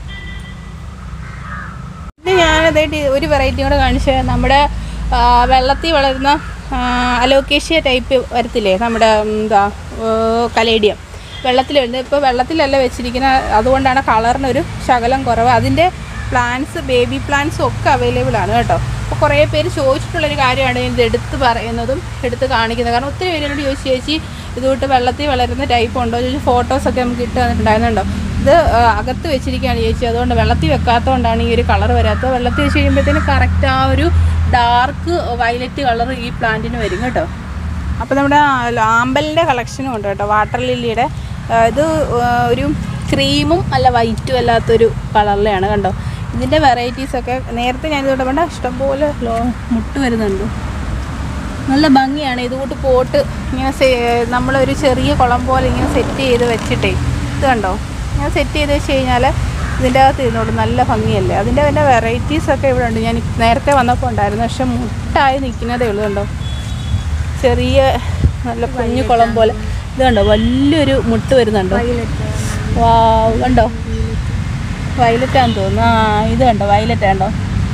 ഇത് ഞാനതായിട്ട് ഒരു വെറൈറ്റി കൂടെ കാണിച്ചത്, നമ്മുടെ വെള്ളത്തിൽ വളരുന്ന അലോക്കേഷ്യ ടൈപ്പ് വരത്തില്ലേ, നമ്മുടെ എന്താ കലേഡിയം വെള്ളത്തിൽ വരുന്നത്. ഇപ്പോൾ വെള്ളത്തിലല്ല വെച്ചിരിക്കുന്നത്, അതുകൊണ്ടാണ് കളറിനൊരു ശകലം കുറവ്. അതിൻ്റെ പ്ലാന്റ്സ്, ബേബി പ്ലാന്റ്സും ഒക്കെ അവൈലബിൾ ആണ് കേട്ടോ. അപ്പോൾ കുറേ പേര് ചോദിച്ചിട്ടുള്ളൊരു കാര്യമാണ് ഇത് എടുത്ത് പറയുന്നതും എടുത്ത് കാണിക്കുന്നത്. കാരണം ഒത്തിരി പേരോട് ചോദിച്ചു, ചേച്ചി ഇതുകൊണ്ട് വെള്ളത്തിൽ വളരുന്ന ടൈപ്പ് ഉണ്ടോ ചോദിച്ചു. ഫോട്ടോസൊക്കെ നമുക്ക് ഇട്ട് തന്നിട്ടുണ്ടായിരുന്നുണ്ടോ. ഇത് അകത്ത് വെച്ചിരിക്കുകയാണ് ചേച്ചി, അതുകൊണ്ട് വെള്ളത്തിൽ വെക്കാത്തതുകൊണ്ടാണ് ഈ ഒരു കളർ വരാത്തത്. വെള്ളത്തിൽ വെച്ച് കഴിയുമ്പോഴത്തേന് കറക്റ്റ് ആ ഒരു ഡാർക്ക് വയലറ്റ് കളർ ഈ പ്ലാന്റിന് വരും കേട്ടോ. അപ്പോൾ നമ്മുടെ ആമ്പലിൻ്റെ കളക്ഷനും ഉണ്ട് കേട്ടോ, വാട്ടർ ലില്ലിയുടെ. ഇത് ഒരു ക്രീമും അല്ല വൈറ്റും അല്ലാത്തൊരു കളറിലെയാണ് കണ്ടോ. ഇതിൻ്റെ വെറൈറ്റീസൊക്കെ നേരത്തെ ഞാനിതോടെ വേണ്ട ഇഷ്ടംപോലെ മുട്ട് വരുന്നുണ്ട്, നല്ല ഭംഗിയാണ്. ഇതുകൂട്ട് പോട്ട് ഇങ്ങനെ നമ്മളൊരു ചെറിയ കുളം പോലെ ഇങ്ങനെ സെറ്റ് ചെയ്ത് വെച്ചിട്ടേ, ഇത് കണ്ടോ, ഇങ്ങനെ സെറ്റ് ചെയ്ത് വെച്ച് കഴിഞ്ഞാൽ ഇതിൻ്റെ അകത്ത് ഇരുന്നോട്ട് നല്ല ഭംഗിയല്ലേ. അതിൻ്റെ വെറൈറ്റീസൊക്കെ ഇവിടെ ഉണ്ട്. ഞാൻ നേരത്തെ വന്നപ്പോൾ ഉണ്ടായിരുന്നു, പക്ഷെ മുട്ടായി നിൽക്കുന്നതേ ഉള്ളൂ കണ്ടോ. ചെറിയ നല്ല കുഞ്ഞു കുളം പോലെ ഇത് കണ്ടോ, വലിയൊരു മുട്ട് വരുന്നുണ്ടോ. വാ കണ്ടോ, വയലറ്റാന്ന് തോന്നുന്നു. ഇത് കണ്ടോ, വയലറ്റ് കണ്ടോ,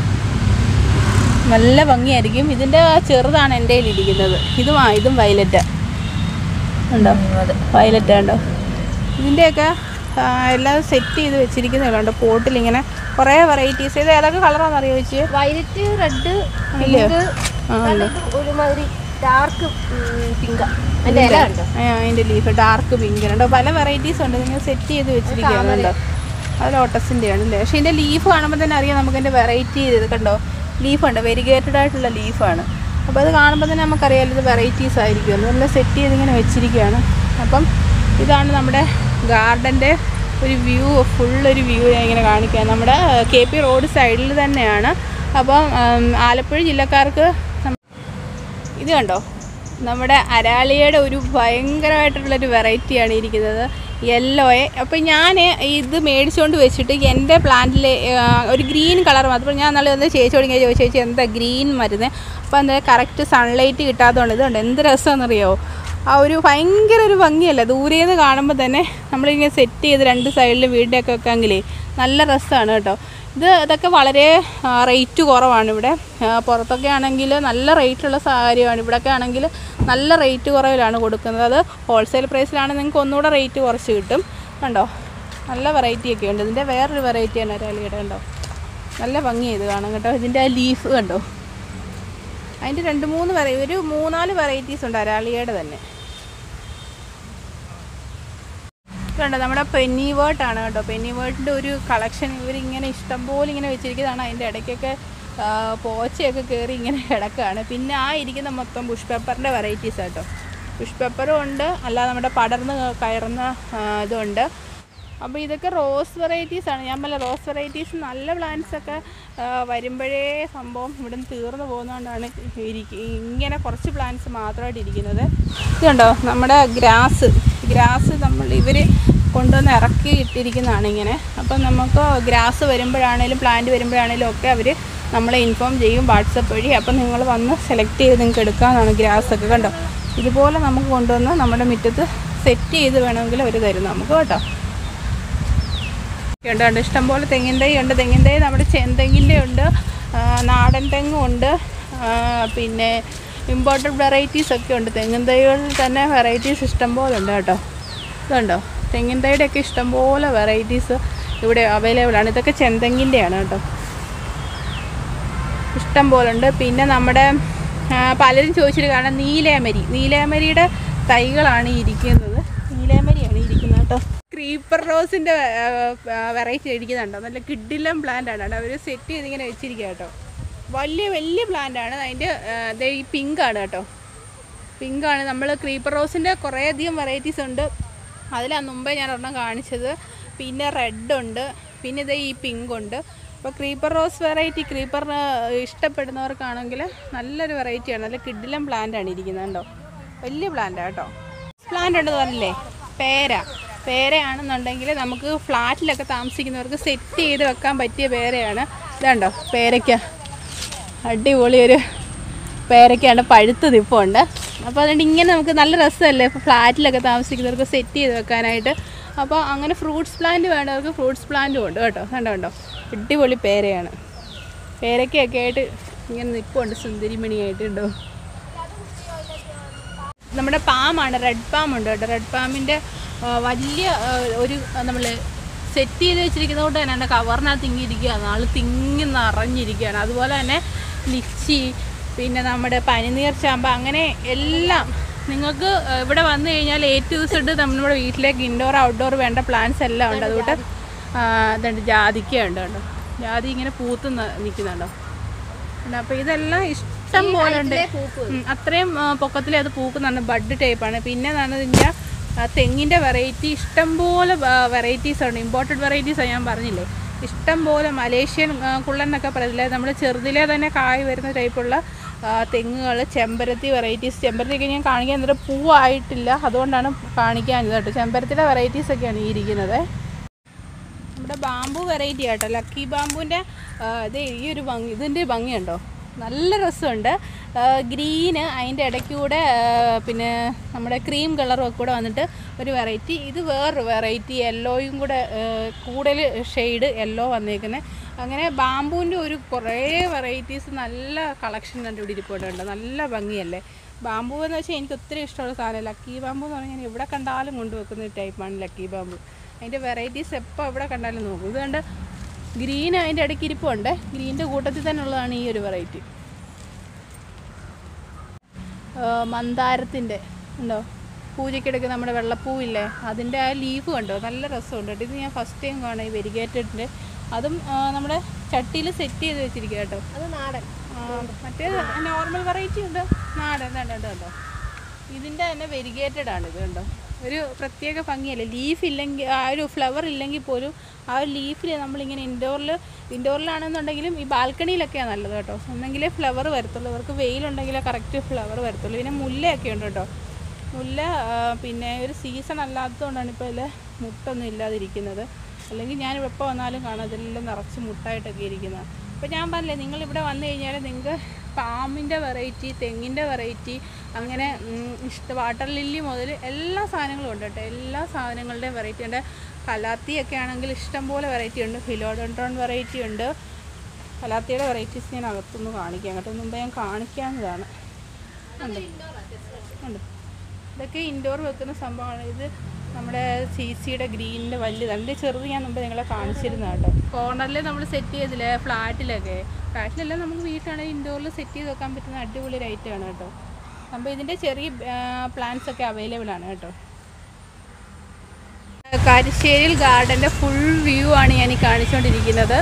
നല്ല ഭംഗിയായിരിക്കും. ഇതിൻ്റെ ചെറുതാണ് എൻ്റെ കയ്യിൽ ഇരിക്കുന്നത്. ഇതും വയലറ്റ് ഉണ്ടോ, വയലറ്റ് കണ്ടോ. ഇതിൻ്റെയൊക്കെ എല്ലാം സെറ്റ് ചെയ്ത് വെച്ചിരിക്കുന്നുണ്ട് പോട്ടിലിങ്ങനെ കുറേ വെറൈറ്റീസ്. ഇത് ഏതൊക്കെ കളറാണെന്ന് അറിയോ ചേച്ചി? വയലറ്റ്, റെഡ്, പിങ്ക്, ഒരുമാതിരി ഡാർക്ക് പിങ്ക്. അതിൻ്റെ ലീഫ് ഡാർക്ക് പിങ്ക് ഉണ്ടോ, പല വെറൈറ്റീസ് ഉണ്ട്. നിങ്ങൾ സെറ്റ് ചെയ്ത് വെച്ചിരിക്കുന്നുണ്ടോ. അത് ലോട്ടസിൻ്റെ ആണല്ലേ. പക്ഷേ ഇതിൻ്റെ ലീഫ് കാണുമ്പോൾ തന്നെ അറിയാം നമുക്ക് അതിൻ്റെ വെറൈറ്റി ചെയ്ത് കണ്ടോ. ലീഫുണ്ട്, വെരിഗേറ്റഡ് ആയിട്ടുള്ള ലീഫാണ്. അപ്പോൾ അത് കാണുമ്പോൾ തന്നെ നമുക്കറിയാമല്ലോ ഇത് വെറൈറ്റീസ് ആയിരിക്കും. നല്ല സെറ്റ് ചെയ്തിങ്ങനെ വെച്ചിരിക്കുകയാണ്. അപ്പം ഇതാണ് നമ്മുടെ ഗാർഡൻ്റെ ഒരു വ്യൂ, ഫുള്ളൊരു വ്യൂ ഞാൻ ഇങ്ങനെ കാണിക്കാം. നമ്മുടെ KP റോഡ് സൈഡിൽ തന്നെയാണ്. അപ്പം ആലപ്പുഴ ജില്ലക്കാർക്ക് ഇത് കണ്ടോ, നമ്മുടെ അരാളിയുടെ ഒരു ഭയങ്കരമായിട്ടുള്ളൊരു വെറൈറ്റിയാണ് ഇരിക്കുന്നത്, യെല്ലോയെ. അപ്പോൾ ഞാൻ ഇത് മേടിച്ചുകൊണ്ട് വെച്ചിട്ട് എൻ്റെ പ്ലാന്റിൽ ഒരു ഗ്രീൻ കളർ മാത്രം. അപ്പോൾ ഞാൻ നല്ല ഒന്ന് ചേച്ചിയോട് ഇങ്ങനെ ചോദിച്ചു എന്താ ഗ്രീൻ മരുന്ന്. അപ്പോൾ എന്താ കറക്റ്റ് സൺലൈറ്റ് കിട്ടാത്തതുകൊണ്ട് ഇതുകൊണ്ട് എന്ത് രസമാണെന്നറിയോ, ആ ഒരു ഭയങ്കര ഒരു ഭംഗിയല്ല ദൂരേന്ന് കാണുമ്പോൾ തന്നെ. നമ്മളിങ്ങനെ സെറ്റ് ചെയ്ത് 2 സൈഡിൽ വീടിൻ്റെയൊക്കെ വെക്കാമെങ്കിലേ നല്ല രസമാണ് കേട്ടോ. ഇതൊക്കെ വളരെ റേറ്റ് കുറവാണ് ഇവിടെ. പുറത്തൊക്കെ ആണെങ്കിൽ നല്ല റേറ്റുള്ള കാര്യമാണ്, ഇവിടെയൊക്കെ ആണെങ്കിൽ നല്ല റേറ്റ് കുറവിലാണ് കൊടുക്കുന്നത്. അത് ഹോൾസെയിൽ പ്രൈസിലാണ് നിങ്ങൾക്ക് ഒന്നുകൂടെ റേറ്റ് കുറച്ച് കിട്ടും. കണ്ടോ, നല്ല വെറൈറ്റിയൊക്കെ ഉണ്ട്. ഇതിൻ്റെ വേറൊരു വെറൈറ്റിയാണ് അരാളിയുടെ. കണ്ടോ, നല്ല ഭംഗിയാണ് ഇത് കാണാൻ കേട്ടോ. ഇതിൻ്റെ ആ ലീഫ് കണ്ടോ, അതിൻ്റെ 2-3 ഒരു 3-4 വെറൈറ്റീസ് ഉണ്ട് അരാളിയുടെ തന്നെ. കണ്ടോ, നമ്മുടെ പെന്നി വേർട്ടാണ് കേട്ടോ. പെന്നി വേർട്ടിൻ്റെ ഒരു കളക്ഷൻ ഇവരിങ്ങനെ ഇഷ്ടംപോലെ ഇങ്ങനെ വെച്ചിരിക്കുന്നതാണ്. അതിൻ്റെ ഇടയ്ക്കൊക്കെ പോച്ചയൊക്കെ കയറി ഇങ്ങനെ കിടക്കുകയാണ്. പിന്നെ ആ ഇരിക്കുന്ന മൊത്തം ബുഷ് പെപ്പറിൻ്റെ വെറൈറ്റീസ് കേട്ടോ. ബുഷ് പെപ്പറും ഉണ്ട്, അല്ലാതെ നമ്മുടെ പടർന്ന് കയറുന്ന ഇതുണ്ട്. അപ്പോൾ ഇതൊക്കെ റോസ് വെറൈറ്റീസാണ്. ഞാൻ പറഞ്ഞ റോസ് വെറൈറ്റീസ് നല്ല പ്ലാന്റ്സൊക്കെ വരുമ്പോഴേ സംഭവം ഇവിടെ നിന്ന് തീർന്നു പോകുന്നതുകൊണ്ടാണ് ഇങ്ങനെ കുറച്ച് പ്ലാന്റ്സ് മാത്രമായിട്ട് ഇരിക്കുന്നത്. ഇതുണ്ടോ, നമ്മുടെ ഗ്രാസ് നമ്മൾ ഇവർ കൊണ്ടുവന്ന് ഇറക്കി ഇട്ടിരിക്കുന്നതാണ് ഇങ്ങനെ. അപ്പം നമുക്ക് ഗ്രാസ് വരുമ്പോഴാണേലും പ്ലാന്റ് വരുമ്പോഴാണേലും ഒക്കെ അവർ നമ്മളെ ഇൻഫോം ചെയ്യും വാട്സപ്പ് വഴി. അപ്പം നിങ്ങൾ വന്ന് സെലക്ട് ചെയ്ത് നിങ്ങൾക്ക് എടുക്കാമെന്നാണ് ഗ്രാസൊക്കെ. കണ്ടോ, ഇതുപോലെ നമുക്ക് കൊണ്ടുവന്ന് നമ്മുടെ മുറ്റത്ത് സെറ്റ് ചെയ്ത് വേണമെങ്കിൽ അവർ തരും നമുക്ക് കേട്ടോ. ഉണ്ട് ഇഷ്ടംപോലെ തെങ്ങിൻ തൈ ഉണ്ട്. തെങ്ങിൻ തൈ നമ്മുടെ ചെന്തെങ്ങിൻ്റെ ഉണ്ട്, നാടൻ തെങ്ങും ഉണ്ട്, പിന്നെ ഇമ്പോർട്ടഡ് വെറൈറ്റീസ് ഒക്കെ ഉണ്ട്. തെങ്ങിൻ തൈകളിൽ തന്നെ വെറൈറ്റീസ് ഇഷ്ടംപോലെ ഉണ്ട് കേട്ടോ. ഇതുണ്ടോ, തെങ്ങിൻ തൈയുടെയൊക്കെ ഇഷ്ടംപോലെ വെറൈറ്റീസ് ഇവിടെ അവൈലബിൾ ആണ്. ഇതൊക്കെ ചെന്തെങ്ങിൻ്റെയാണ് കേട്ടോ, ഇഷ്ടം പോലെ ഉണ്ട്. പിന്നെ നമ്മുടെ പലരും ചോദിച്ചിട്ട് കാണാം നീലയമരിയുടെ തൈകളാണ് ഇരിക്കുന്നത്. നീലയമരിയാണ് ഇരിക്കുന്നത് കേട്ടോ. ക്രീപ്പർ റോസിൻ്റെ വെറൈറ്റി ഇരിക്കുന്നുണ്ടോ, നല്ല കിഡിലം പ്ലാന്റാണ് കേട്ടോ. അവർ സെറ്റ് ചെയ്തിങ്ങനെ വെച്ചിരിക്കുക കേട്ടോ. വലിയ പ്ലാന്റാണ്. അതിൻ്റെ ഈ പിങ്കാണ് കേട്ടോ, പിങ്കാണ്. നമ്മൾ ക്രീപ്പർ റോസിൻ്റെ കുറേയധികം വെറൈറ്റീസ് ഉണ്ട്. അതിലാണ് മുമ്പേ ഞാൻ ഒരെണ്ണം കാണിച്ചത്. പിന്നെ റെഡ് ഉണ്ട്, പിന്നെ ഇത് ഈ പിങ്ക് ഉണ്ട്. അപ്പോൾ ക്രീപ്പർ റോസ് വെറൈറ്റി, ക്രീപ്പറിന് ഇഷ്ടപ്പെടുന്നവർക്കാണെങ്കിൽ നല്ലൊരു വെറൈറ്റിയാണ്. നല്ല കിഡിലം പ്ലാന്റാണ് ഇരിക്കുന്നത് കേട്ടോ. വലിയ പ്ലാന്റാണ് കേട്ടോ. പ്ലാന്റ് ഉണ്ടെന്ന് പറഞ്ഞില്ലേ, പേരയാണെന്നുണ്ടെങ്കിൽ നമുക്ക് ഫ്ലാറ്റിലൊക്കെ താമസിക്കുന്നവർക്ക് സെറ്റ് ചെയ്ത് വെക്കാൻ പറ്റിയ പേരയാണ്. ഇതുണ്ടോ, പേരയ്ക്ക അടിപൊളി ഒരു പേരയ്ക്കാണ്, പഴുത്ത് നിൽപ്പുണ്ട്. അപ്പോൾ അതുകൊണ്ട് ഇങ്ങനെ നമുക്ക് നല്ല രസമല്ലേ ഇപ്പോൾ ഫ്ലാറ്റിലൊക്കെ താമസിക്കുന്നവർക്ക് സെറ്റ് ചെയ്ത് വെക്കാനായിട്ട്. അപ്പോൾ അങ്ങനെ ഫ്രൂട്ട്സ് പ്ലാന്റ് വേണ്ടവർക്ക് ഫ്രൂട്ട്സ് പ്ലാന്റും ഉണ്ട് കേട്ടോ. കണ്ടോ, അടിപൊളി പേരയാണ്. പേരയ്ക്കൊക്കെ ആയിട്ട് ഇങ്ങനെ നിൽപ്പുണ്ട് സുന്ദരിമണിയായിട്ട്. ഉണ്ടോ, നമ്മുടെ പാമാണ്, റെഡ് പാം ഉണ്ട് കേട്ടോ. റെഡ് പാമിൻ്റെ വലിയ ഒരു നമ്മൾ സെറ്റ് ചെയ്ത് വെച്ചിരിക്കുന്നത് കൊണ്ട് തന്നെ എൻ്റെ കവറിനകത്ത് തിങ്ങിയിരിക്കുകയാണ്, ആൾ തിങ്ങി നിറഞ്ഞിരിക്കുകയാണ്. അതുപോലെ തന്നെ ലിച്ചി, പിന്നെ നമ്മുടെ പനിനീർ ചാമ്പ, അങ്ങനെ എല്ലാം നിങ്ങൾക്ക് ഇവിടെ വന്നു കഴിഞ്ഞാൽ A to Z നമ്മുടെ വീട്ടിലേക്ക് ഇൻഡോർ ഔട്ട്ഡോർ വേണ്ട പ്ലാന്റ്സ് എല്ലാം ഉണ്ട്. അതുകൊണ്ട് ഇതുണ്ട്, ജാതിക്ക ഉണ്ട് കേട്ടോ. ജാതി ഇങ്ങനെ പൂത്ത് നിൽക്കുന്നുണ്ടോ. അപ്പോൾ ഇതെല്ലാം ഇഷ്ടം പോലെ ഉണ്ട്. അത്രയും പൊക്കത്തിൽ അത് പൂക്കുന്നുണ്ട്. ബഡ് ടൈപ്പാണ്. പിന്നെ ഇതിൻ്റെ തെങ്ങിൻ്റെ വെറൈറ്റി ഇഷ്ടംപോലെ വെറൈറ്റീസാണ്. ഇമ്പോർട്ടഡ് വെറൈറ്റീസാണ് ഞാൻ പറഞ്ഞില്ലേ. ഇഷ്ടംപോലെ മലേഷ്യൻ കുള്ളൻ എന്നൊക്കെ പറയില്ലേ, നമ്മൾ ചെറുതിലെ തന്നെ കായ് വരുന്ന ടൈപ്പുള്ള തെങ്ങുകൾ, ചെമ്പരത്തി വെറൈറ്റീസ്. ചെമ്പരത്തിയൊക്കെ ഞാൻ കാണിക്കാൻ എന്നിട്ട് പൂവായിട്ടില്ല, അതുകൊണ്ടാണ് കാണിക്കാനിത് കേട്ടോ. ചെമ്പരത്തിയുടെ വെറൈറ്റീസൊക്കെയാണ് ഈ ഇരിക്കുന്നത്. നമ്മുടെ ബാമ്പു വെറൈറ്റി കേട്ടോ, ലക്കി ബാമ്പുവിൻ്റെ ഈ ഒരു ഭംഗി, ഇതിൻ്റെ ഭംഗിയുണ്ടോ, നല്ല രസമുണ്ട്. ഗ്രീന് അതിൻ്റെ ഇടയ്ക്കൂടെ പിന്നെ നമ്മുടെ ക്രീം കളറും ഒക്കെ കൂടെ വന്നിട്ട് ഒരു വെറൈറ്റി. ഇത് വേറൊരു വെറൈറ്റി, യെല്ലോയും കൂടെ കൂടുതൽ ഷെയ്ഡ് യെല്ലോ വന്നേക്കുന്നത്. അങ്ങനെ ബാമ്പുവിൻ്റെ ഒരു കുറേ വെറൈറ്റീസ്, നല്ല കളക്ഷൻ കണ്ടുപിടി ഇരിപ്പുണ്ട്. നല്ല ഭംഗിയല്ലേ ബാമ്പു എന്ന് വെച്ചാൽ. എനിക്ക് ഒത്തിരി ഇഷ്ടമുള്ള സാധനം ലക്കി ബാമ്പു എന്ന് പറഞ്ഞാൽ എവിടെ കണ്ടാലും കൊണ്ടുവെക്കുന്ന ഒരു ടൈപ്പാണ് ലക്കി ബാമ്പു. അതിൻ്റെ വെറൈറ്റീസ് എപ്പോൾ എവിടെ കണ്ടാലും നോക്കും. ഇതുകൊണ്ട് ഗ്രീൻ അതിൻ്റെ ഇടയ്ക്ക് ഇരിപ്പുണ്ട്. ഗ്രീൻ്റെ കൂട്ടത്തിൽ തന്നെ ഉള്ളതാണ് ഈ ഒരു വെറൈറ്റി. മന്ദാരത്തിൻ്റെ ഉണ്ടോ, പൂജയ്ക്കിടയ്ക്ക് നമ്മുടെ വെള്ളപ്പൂവില്ലേ, അതിൻ്റെ ആ ലീഫ് കണ്ടോ, നല്ല രസമുണ്ട് കേട്ടോ. ഇത് ഞാൻ ഫസ്റ്റ് ടൈം കാണാം ഈ വെരിഗേറ്റഡിൻ്റെ. അതും നമ്മുടെ ചട്ടിയിൽ സെറ്റ് ചെയ്ത് വെച്ചിരിക്കുക കേട്ടോ. അത് നാടൻ. മറ്റേ നോർമൽ വെറൈറ്റി ഉണ്ട്, നാടൻ കണ്ടോ. ഇതിൻ്റെ തന്നെ വെരിഗേറ്റഡ് ആണ് ഇത് കണ്ടോ. ഒരു പ്രത്യേക ഭംഗിയല്ലേ. ലീഫ് ഇല്ലെങ്കിൽ, ആ ഒരു ഫ്ലവർ ഇല്ലെങ്കിൽ പോലും ആ ഒരു ലീഫിൽ നമ്മളിങ്ങനെ ഇൻഡോറിലാണെന്നുണ്ടെങ്കിലും ഈ ബാൽക്കണിയിലൊക്കെയാണ് നല്ലത് കേട്ടോ. ഒന്നെങ്കിലേ ഫ്ലവർ വരത്തുള്ളൂ, ഇവർക്ക് വെയിലുണ്ടെങ്കിലേ കറക്റ്റ് ഫ്ലവർ വരത്തുള്ളൂ. പിന്നെ മുല്ലയൊക്കെ ഉണ്ട് കേട്ടോ. മുല്ല പിന്നെ ഒരു സീസൺ അല്ലാത്തതുകൊണ്ടാണ് ഇപ്പോൾ ഇതിൽ മുട്ടൊന്നും ഇല്ലാതിരിക്കുന്നത്. അല്ലെങ്കിൽ ഞാൻ എപ്പോൾ വന്നാലും കാണാം ഇതിലെല്ലാം നിറച്ച് മുട്ടായിട്ടൊക്കെ ഇരിക്കുന്നത്. അപ്പോൾ ഞാൻ പറഞ്ഞില്ലേ, നിങ്ങളിവിടെ വന്നു കഴിഞ്ഞാൽ നിങ്ങൾക്ക് പാമ്പിൻ്റെ വെറൈറ്റി, തെങ്ങിൻ്റെ വെറൈറ്റി, അങ്ങനെ വാട്ടർ ലില്ലി മുതൽ എല്ലാ സാധനങ്ങളും ഉണ്ട് കേട്ടോ. എല്ലാ സാധനങ്ങളുടെയും വെറൈറ്റി ഉണ്ട്. കലാത്തിയൊക്കെ ആണെങ്കിൽ ഇഷ്ടംപോലെ വെറൈറ്റി ഉണ്ട്. ഫിലോഡൻഡ്രോൺ വെറൈറ്റി ഉണ്ട്. കലാത്തിയുടെ വെറൈറ്റീസ് ഞാൻ അകത്തുനിന്ന് കാണിക്കാം കേട്ടോ. മുമ്പ് ഞാൻ കാണിക്കാവുന്നതാണ്. ഉണ്ട് ഉണ്ട്. ഇതൊക്കെ ഇൻഡോർ വെക്കുന്ന സംഭവമാണ്. ഇത് നമ്മുടെ CCയുടെ ഗ്രീനിൻ്റെ വലുതാണ്. ചെറുത് ഞാൻ മുമ്പ് നിങ്ങളെ കാണിച്ചിരുന്ന കേട്ടോ. കോർണറിൽ നമ്മൾ സെറ്റ് ചെയ്തില്ലേ ഫ്ലാറ്റിലെല്ലാം നമുക്ക് വീട്ടിലാണെങ്കിൽ ഇൻഡോറിൽ സെറ്റ് ചെയ്ത് വെക്കാൻ പറ്റുന്ന അടിപൊളി ഒരു ഐറ്റമാണ് കേട്ടോ. അപ്പോൾ ഇതിൻ്റെ ചെറിയ പ്ലാന്റ്സ് ഒക്കെ അവൈലബിൾ ആണ് കേട്ടോ. കാരിശ്ശേരിയിൽ ഗാർഡൻ്റെ ഫുൾ വ്യൂ ആണ് ഞാൻ ഈ കാണിച്ചുകൊണ്ടിരിക്കുന്നത്.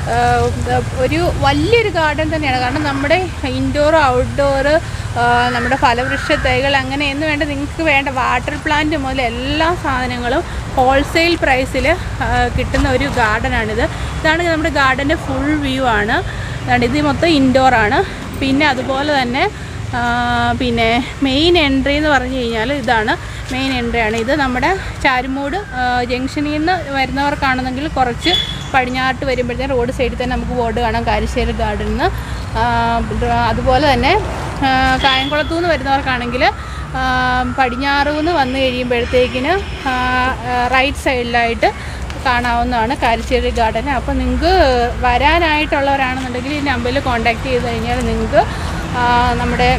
ഒരു വലിയൊരു ഗാർഡൻ തന്നെയാണ്. കാരണം നമ്മുടെ ഇൻഡോർ ഔട്ട്ഡോർ നമ്മുടെ ഫലവൃക്ഷ തൈകൾ അങ്ങനെ എന്ന് വേണ്ട നിങ്ങൾക്ക് വേണ്ട വാട്ടർ പ്ലാന്റ് മുതൽ എല്ലാ സാധനങ്ങളും ഹോൾസെയിൽ പ്രൈസിൽ കിട്ടുന്ന ഒരു ഗാർഡനാണിത്. ഇതാണ് നമ്മുടെ ഗാർഡൻ്റെ ഫുൾ വ്യൂ ആണ്. ഇത് മൊത്തം ഇൻഡോറാണ്. പിന്നെ അതുപോലെ തന്നെ പിന്നെ മെയിൻ എൻട്രി എന്ന് പറഞ്ഞു കഴിഞ്ഞാൽ ഇതാണ് മെയിൻ എൻട്രി ആണ്. ഇത് നമ്മുടെ ചാരുമൂട് ജംഗ്ഷനിൽ നിന്ന് വരുന്നവർക്കാണെന്നെങ്കിൽ കുറച്ച് പടിഞ്ഞാട്ട് വരുമ്പോഴത്തേക്കും റോഡ് സൈഡിൽ തന്നെ നമുക്ക് ബോർഡ് കാണാം കാരിശ്ശേരി ഗാർഡനിൽ നിന്ന്. അതുപോലെ തന്നെ കായംകുളത്തു നിന്ന് വരുന്നവർക്കാണെങ്കിൽ പടിഞ്ഞാറുനിന്ന് വന്നു കഴിയുമ്പോഴത്തേക്കിന് റൈറ്റ് സൈഡിലായിട്ട് കാണാവുന്നതാണ് കാരിശ്ശേരി ഗാർഡൻ. അപ്പോൾ നിങ്ങൾക്ക് വരാനായിട്ടുള്ളവരാണെന്നുണ്ടെങ്കിൽ ഈ നമ്പറിൽ കോൺടാക്റ്റ് ചെയ്ത് കഴിഞ്ഞാൽ നിങ്ങൾക്ക് നമ്മുടെ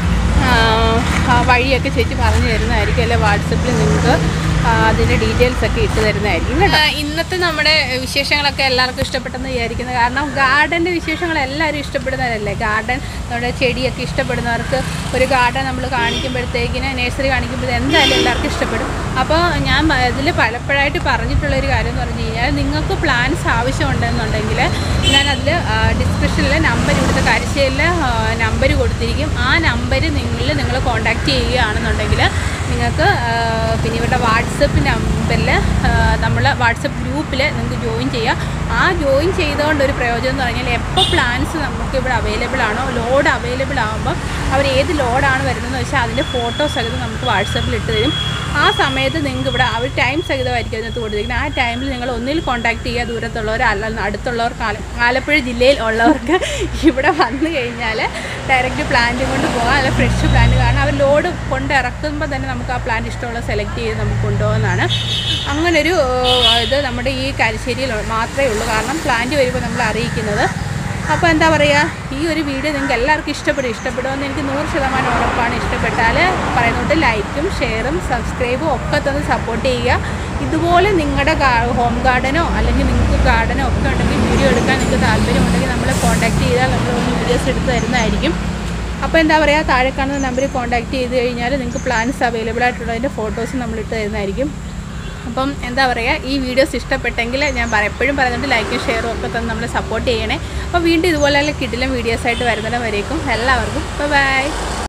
വഴിയൊക്കെ ചേച്ചി പറഞ്ഞു തരുന്നതായിരിക്കും. അല്ലെ വാട്സപ്പിൽ നിങ്ങൾക്ക് അതിൻ്റെ ഡീറ്റെയിൽസൊക്കെ ഇട്ട് തരുന്നതായിരിക്കും കേട്ടോ. ഇന്നത്തെ നമ്മുടെ വിശേഷങ്ങളൊക്കെ എല്ലാവർക്കും ഇഷ്ടപ്പെട്ടെന്ന് വിചാരിക്കുന്നത്. കാരണം ഗാർഡൻ്റെ വിശേഷങ്ങൾ എല്ലാവരും ഇഷ്ടപ്പെടുന്നവരല്ലേ. ഗാർഡൻ നമ്മുടെ ചെടിയൊക്കെ ഇഷ്ടപ്പെടുന്നവർക്ക് ഒരു ഗാർഡൻ നമ്മൾ കാണിക്കുമ്പോഴത്തേക്കിന് നഴ്സറി കാണിക്കുമ്പോഴത്തേക്ക് എന്തായാലും എല്ലാവർക്കും ഇഷ്ടപ്പെടും. അപ്പോൾ ഞാൻ ഇതിൽ പലപ്പോഴായിട്ട് പറഞ്ഞിട്ടുള്ളൊരു കാര്യം എന്ന് പറഞ്ഞു കഴിഞ്ഞാൽ നിങ്ങൾക്ക് പ്ലാൻസ് ആവശ്യമുണ്ടെന്നുണ്ടെങ്കിൽ ഞാനതിൽ ഡിസ്ക്രിപ്ഷനിൽ നമ്പർ ഇവിടുത്തെ കാരിശ്ശേരിയിൽ നമ്പർ കൊടുത്തിരിക്കും. ആ നമ്പർ നിങ്ങൾ കോൺടാക്റ്റ് ചെയ്യുകയാണെന്നുണ്ടെങ്കിൽ നിങ്ങൾക്ക് പിന്നെ ഇവരുടെ വാട്സപ്പ് നമ്പറിൽ നമ്മൾ വാട്സപ്പ് ഗ്രൂപ്പിൽ നിങ്ങൾക്ക് ജോയിൻ ചെയ്യാം. ആ ജോയിൻ ചെയ്തുകൊണ്ട് ഒരു പ്രയോജനം എന്ന് പറഞ്ഞാൽ എപ്പോൾ പ്ലാൻസ് നമുക്ക് ഇവിടെ അവൈലബിൾ ആണോ, ലോഡ് അവൈലബിൾ ആകുമ്പോൾ അവർ ഏത് ലോഡാണ് വരുന്നതെന്ന് വെച്ചാൽ അതിൻ്റെ ഫോട്ടോ സഹിതം നമുക്ക് വാട്സപ്പിൽ ഇട്ട് തരും. ആ സമയത്ത് നിങ്ങൾക്ക് ഇവിടെ അവർ ടൈം സഹിതമായിരിക്കും അതിനകത്ത് കൊടുത്തിരിക്കുന്നത്. ആ ടൈമിൽ നിങ്ങൾ ഒന്നിൽ കോൺടാക്റ്റ് ചെയ്യുക. ദൂരത്തുള്ളവർ അല്ല അടുത്തുള്ളവർക്ക് ആലപ്പുഴ ജില്ലയിൽ ഉള്ളവർക്ക് ഇവിടെ വന്നു കഴിഞ്ഞാൽ ഡയറക്റ്റ് പ്ലാന്റ് കൊണ്ട് പോകാം. അല്ല ഫ്രഷ് പ്ലാന്റ്. കാരണം അവർ ലോഡ് കൊണ്ട് ഇറക്കുമ്പോൾ തന്നെ നമുക്ക് ആ പ്ലാന്റ് ഇഷ്ടമുള്ള സെലക്ട് ചെയ്ത് നമുക്ക് കൊണ്ടുപോകുന്നതാണ്. അങ്ങനൊരു ഇത് നമ്മുടെ ഈ കാരിശ്ശേരിയിൽ മാത്രമേ ഉള്ളൂ. കാരണം പ്ലാന്റ് വരുമ്പോൾ നമ്മൾ അറിയിക്കുന്നത്. അപ്പോൾ എന്താ പറയുക, ഈ ഒരു വീഡിയോ നിങ്ങൾക്ക് എല്ലാവർക്കും ഇഷ്ടപ്പെടുമെന്ന് എനിക്ക് 100% ഉറപ്പാണ്. ഇഷ്ടപ്പെട്ടാൽ പറയുന്നുണ്ട് ലൈക്കും ഷെയറും സബ്സ്ക്രൈബും ഒക്കെ തന്ന് സപ്പോർട്ട് ചെയ്യുക. ഇതുപോലെ നിങ്ങളുടെ ഹോം ഗാർഡനോ അല്ലെങ്കിൽ നിങ്ങൾക്ക് ഗാർഡനോ ഒക്കെ ഉണ്ടെങ്കിൽ വീഡിയോ എടുക്കാൻ നിങ്ങൾക്ക് താല്പര്യമുണ്ടെങ്കിൽ നമ്മളെ കോൺടാക്റ്റ് ചെയ്താൽ നമ്മൾ വീഡിയോസ് എടുത്ത് തരുന്നതായിരിക്കും. അപ്പോൾ എന്താ പറയുക, താഴെ കാണുന്ന നമ്പറിൽ കോൺടാക്റ്റ് ചെയ്ത് കഴിഞ്ഞാൽ നിങ്ങൾക്ക് പ്ലാൻസ് അവൈലബിൾ ആയിട്ടുള്ളതിൻ്റെ ഫോട്ടോസ് നമ്മളിട്ട് തരുന്നതായിരിക്കും. അപ്പം എന്താ പറയുക, ഈ വീഡിയോസ് ഇഷ്ടപ്പെട്ടെങ്കിൽ ഞാൻ എപ്പോഴും പറയുന്നുണ്ട് ലൈക്കും ഷെയറും ഒക്കെ തന്നെ നമ്മളെ സപ്പോർട്ട് ചെയ്യണേ. അപ്പോൾ വീണ്ടും ഇതുപോലെ കിടിലം വീഡിയോസായിട്ട് വരുന്നിടം വരേക്കും എല്ലാവർക്കും ബൈ.